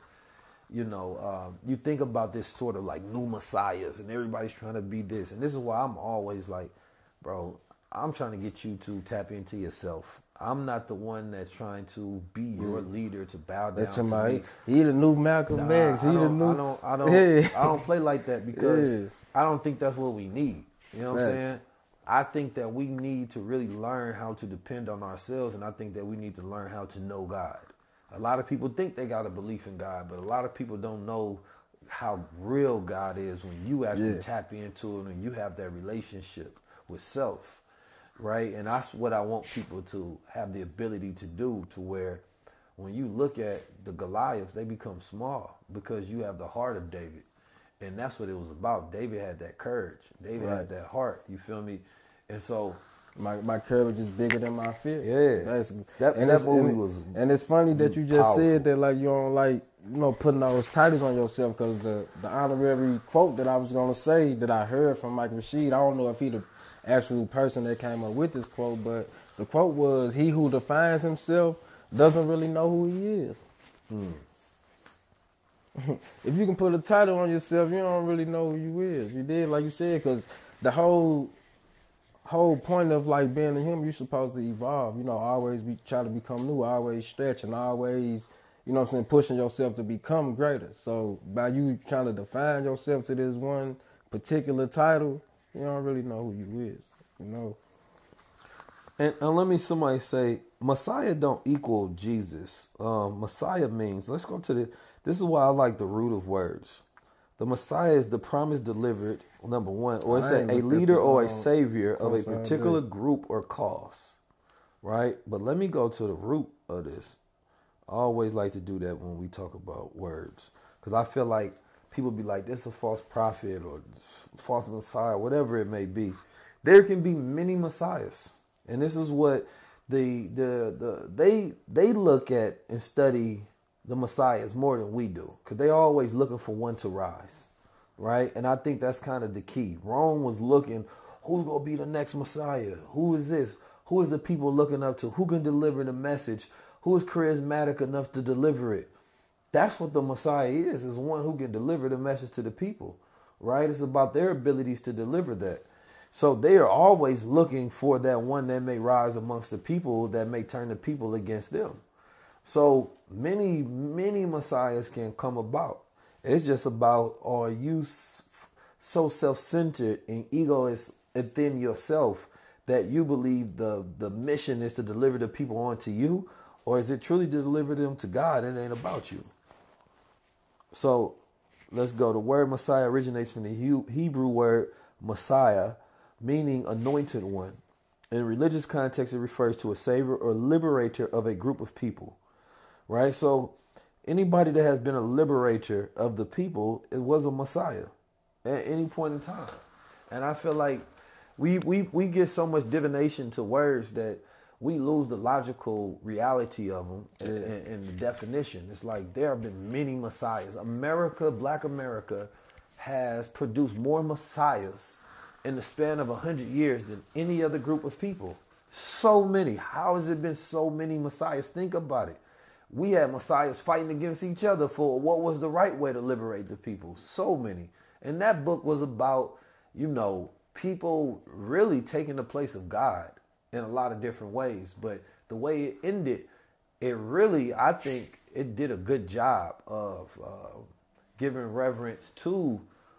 you think about this sort of like new messiahs and everybody's trying to be this. And this is why I'm always like, bro, I'm trying to get you to tap into yourself. I'm not the one that's trying to be your leader to bow down to me. He the new Malcolm X. I don't play like that because I don't think that's what we need. You know what I'm saying? I think that we need to really learn how to depend on ourselves, and I think that we need to learn how to know God. A lot of people think they got a belief in God, but a lot of people don't know how real God is when you actually tap into it and you have that relationship with self, right? And that's what I want people to have the ability to do, to where when you look at the Goliaths, they become small because you have the heart of David. And that's what it was about. David had that courage. David had that heart. You feel me? And so my courage is bigger than my fear. Yeah. That movie was. And it's funny that you just powerful. said that, like, you don't like, putting those titles on yourself, because the honorary quote that I was gonna say that I heard from Mike Rashid, I don't know if he the actual person that came up with this quote, but the quote was, "He who defines himself doesn't really know who he is." If you can put a title on yourself, you don't really know who you is. You did, like you said, because the whole point of like being a human, you're supposed to evolve. Always be trying to become new, always stretching, always, pushing yourself to become greater. So by you trying to define yourself to this one particular title, you don't really know who you is. And let me somebody say, Messiah don't equal Jesus. Messiah means, let's go to this is why I like the root of words. The Messiah is the promise delivered, number one, or it's a leader or a savior of a particular group or cause, right? But let me go to the root of this. I always like to do that when we talk about words, because I feel like people be like, this is a false prophet or false Messiah, whatever it may be. There can be many Messiahs. And this is what they look at and study the Messiahs more than we do, because they always looking for one to rise, right? And I think that's kind of the key. Rome was looking, who's going to be the next Messiah? Who is this? Who is the people looking up to? Who can deliver the message? Who is charismatic enough to deliver it? That's what the Messiah is one who can deliver the message to the people, right? It's about their abilities to deliver that. So they are always looking for that one that may rise amongst the people, that may turn the people against them. So many messiahs can come about. It's just about, are you so self-centered and egoist within yourself that you believe the mission is to deliver the people onto you, or is it truly to deliver them to God and it ain't about you? So let's go. The word Messiah originates from the Hebrew word Messiah, meaning anointed one. In religious context, it refers to a savior or liberator of a group of people, right? So anybody that has been a liberator of the people, it was a Messiah at any point in time. And I feel like we get so much divination to words that we lose the logical reality of them and the definition. It's like there have been many messiahs. Black America, has produced more messiahs in the span of 100 years than any other group of people. So many. How has it been so many messiahs? Think about it. We had messiahs fighting against each other for what was the right way to liberate the people. So many. And that book was about, people really taking the place of God in a lot of different ways. But the way it ended, it really, I think it did a good job of giving reverence to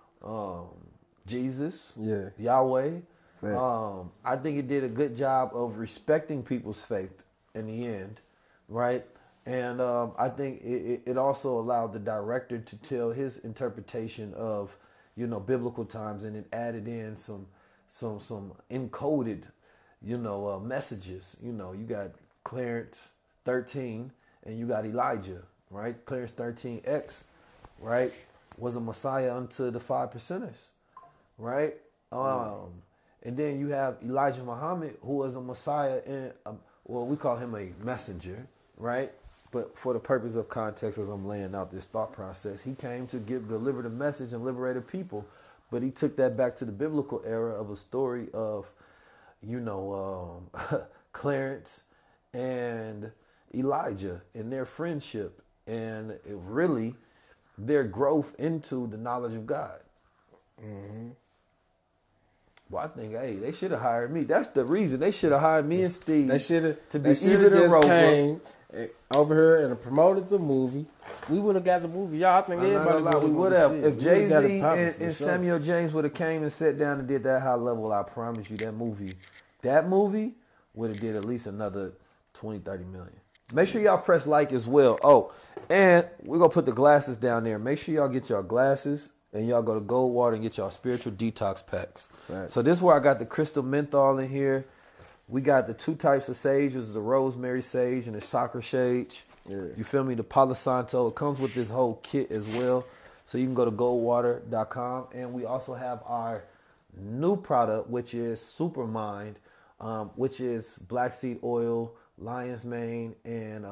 Jesus, Yahweh. I think it did a good job of respecting people's faith in the end, right? And I think it also allowed the director to tell his interpretation of, biblical times, and it added in some encoded, messages. You got Clarence 13 and you got Elijah, right? Clarence 13X, right, was a Messiah unto the 5 percenters, right? And then you have Elijah Muhammad, who was a Messiah, and we call him a messenger, right? But for the purpose of context, as I'm laying out this thought process, he came to deliver the message and liberate the people. But he took that back to the biblical era of a story of, Clarence and Elijah and their friendship, and really their growth into the knowledge of God. Mm-hmm. Well, I think, they should have hired me. That's the reason. They should have hired me and Steve. They should have just came over here and promoted the movie. We would have got the movie, y'all. I think everybody would have. If Jay-Z and Samuel James would have came and sat down and did that high level, I promise you that movie would have did at least another 20, 30 million. Make sure y'all press like as well. Oh, and we're going to put the glasses down there. Make sure y'all get y'all glasses. And y'all go to Goldwater and get y'all spiritual detox packs. Right. So this is where I got the crystal menthol in here. We got the 2 types of sage. This is the rosemary sage and the chakra sage. Yeah. You feel me? The Palo Santo. It comes with this whole kit as well. So you can go to goldwater.com. And we also have our new product, which is Supermind, which is black seed oil, lion's mane, and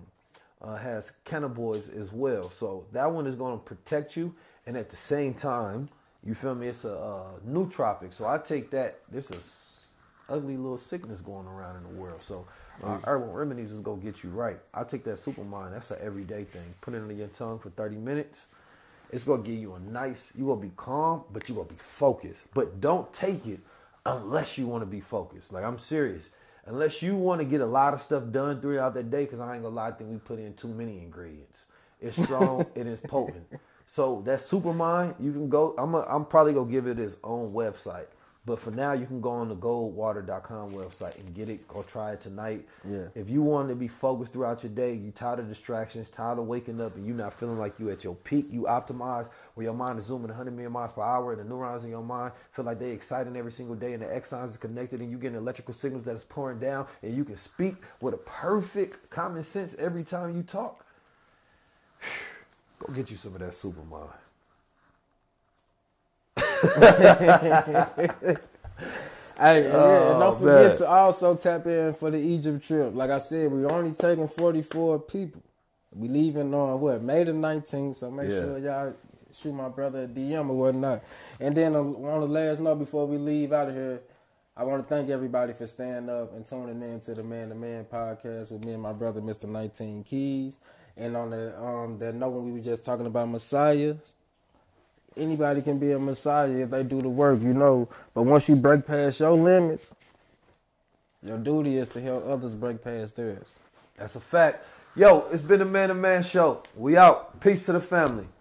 has cannabinoids as well. So that one is going to protect you. And at the same time, you feel me, it's a nootropic. So I take that. This is ugly little sickness going around in the world. So herbal remedies is going to get you right. I take that Supermind. That's an everyday thing. Put it under your tongue for 30 minutes. It's going to give you you're going to be calm, but you're going to be focused. But don't take it unless you want to be focused. Like, I'm serious. Unless you want to get a lot of stuff done throughout the day, because I ain't going to lie, I think we put in too many ingredients. It's strong. It is potent. So that Supermind, you can go. I'm probably gonna give it its own website, but for now you can go on the goldwater.com website and get it. Go try it tonight. Yeah. If you want to be focused throughout your day, you tired of distractions, tired of waking up, and you not feeling like you at your peak, you optimize where your mind is zooming 100 million miles per hour, and the neurons in your mind feel like they exciting every single day, and the exons is connected, and you getting electrical signals that is pouring down, and you can speak with a perfect common sense every time you talk. Go get you some of that Supermind. Hey, and don't forget to also tap in for the Egypt trip. Like I said, we're only taking 44 people. We leaving on May the 19th. So make sure y'all shoot my brother a DM or whatnot. And then on the last note before we leave out of here, I want to thank everybody for staying up and tuning in to the Man to Man podcast with me and my brother, Mr. 19 Keys. And on that note, when we were just talking about messiahs, anybody can be a messiah if they do the work, But once you break past your limits, your duty is to help others break past theirs. That's a fact. Yo, it's been the Man to Man show. We out. Peace to the family.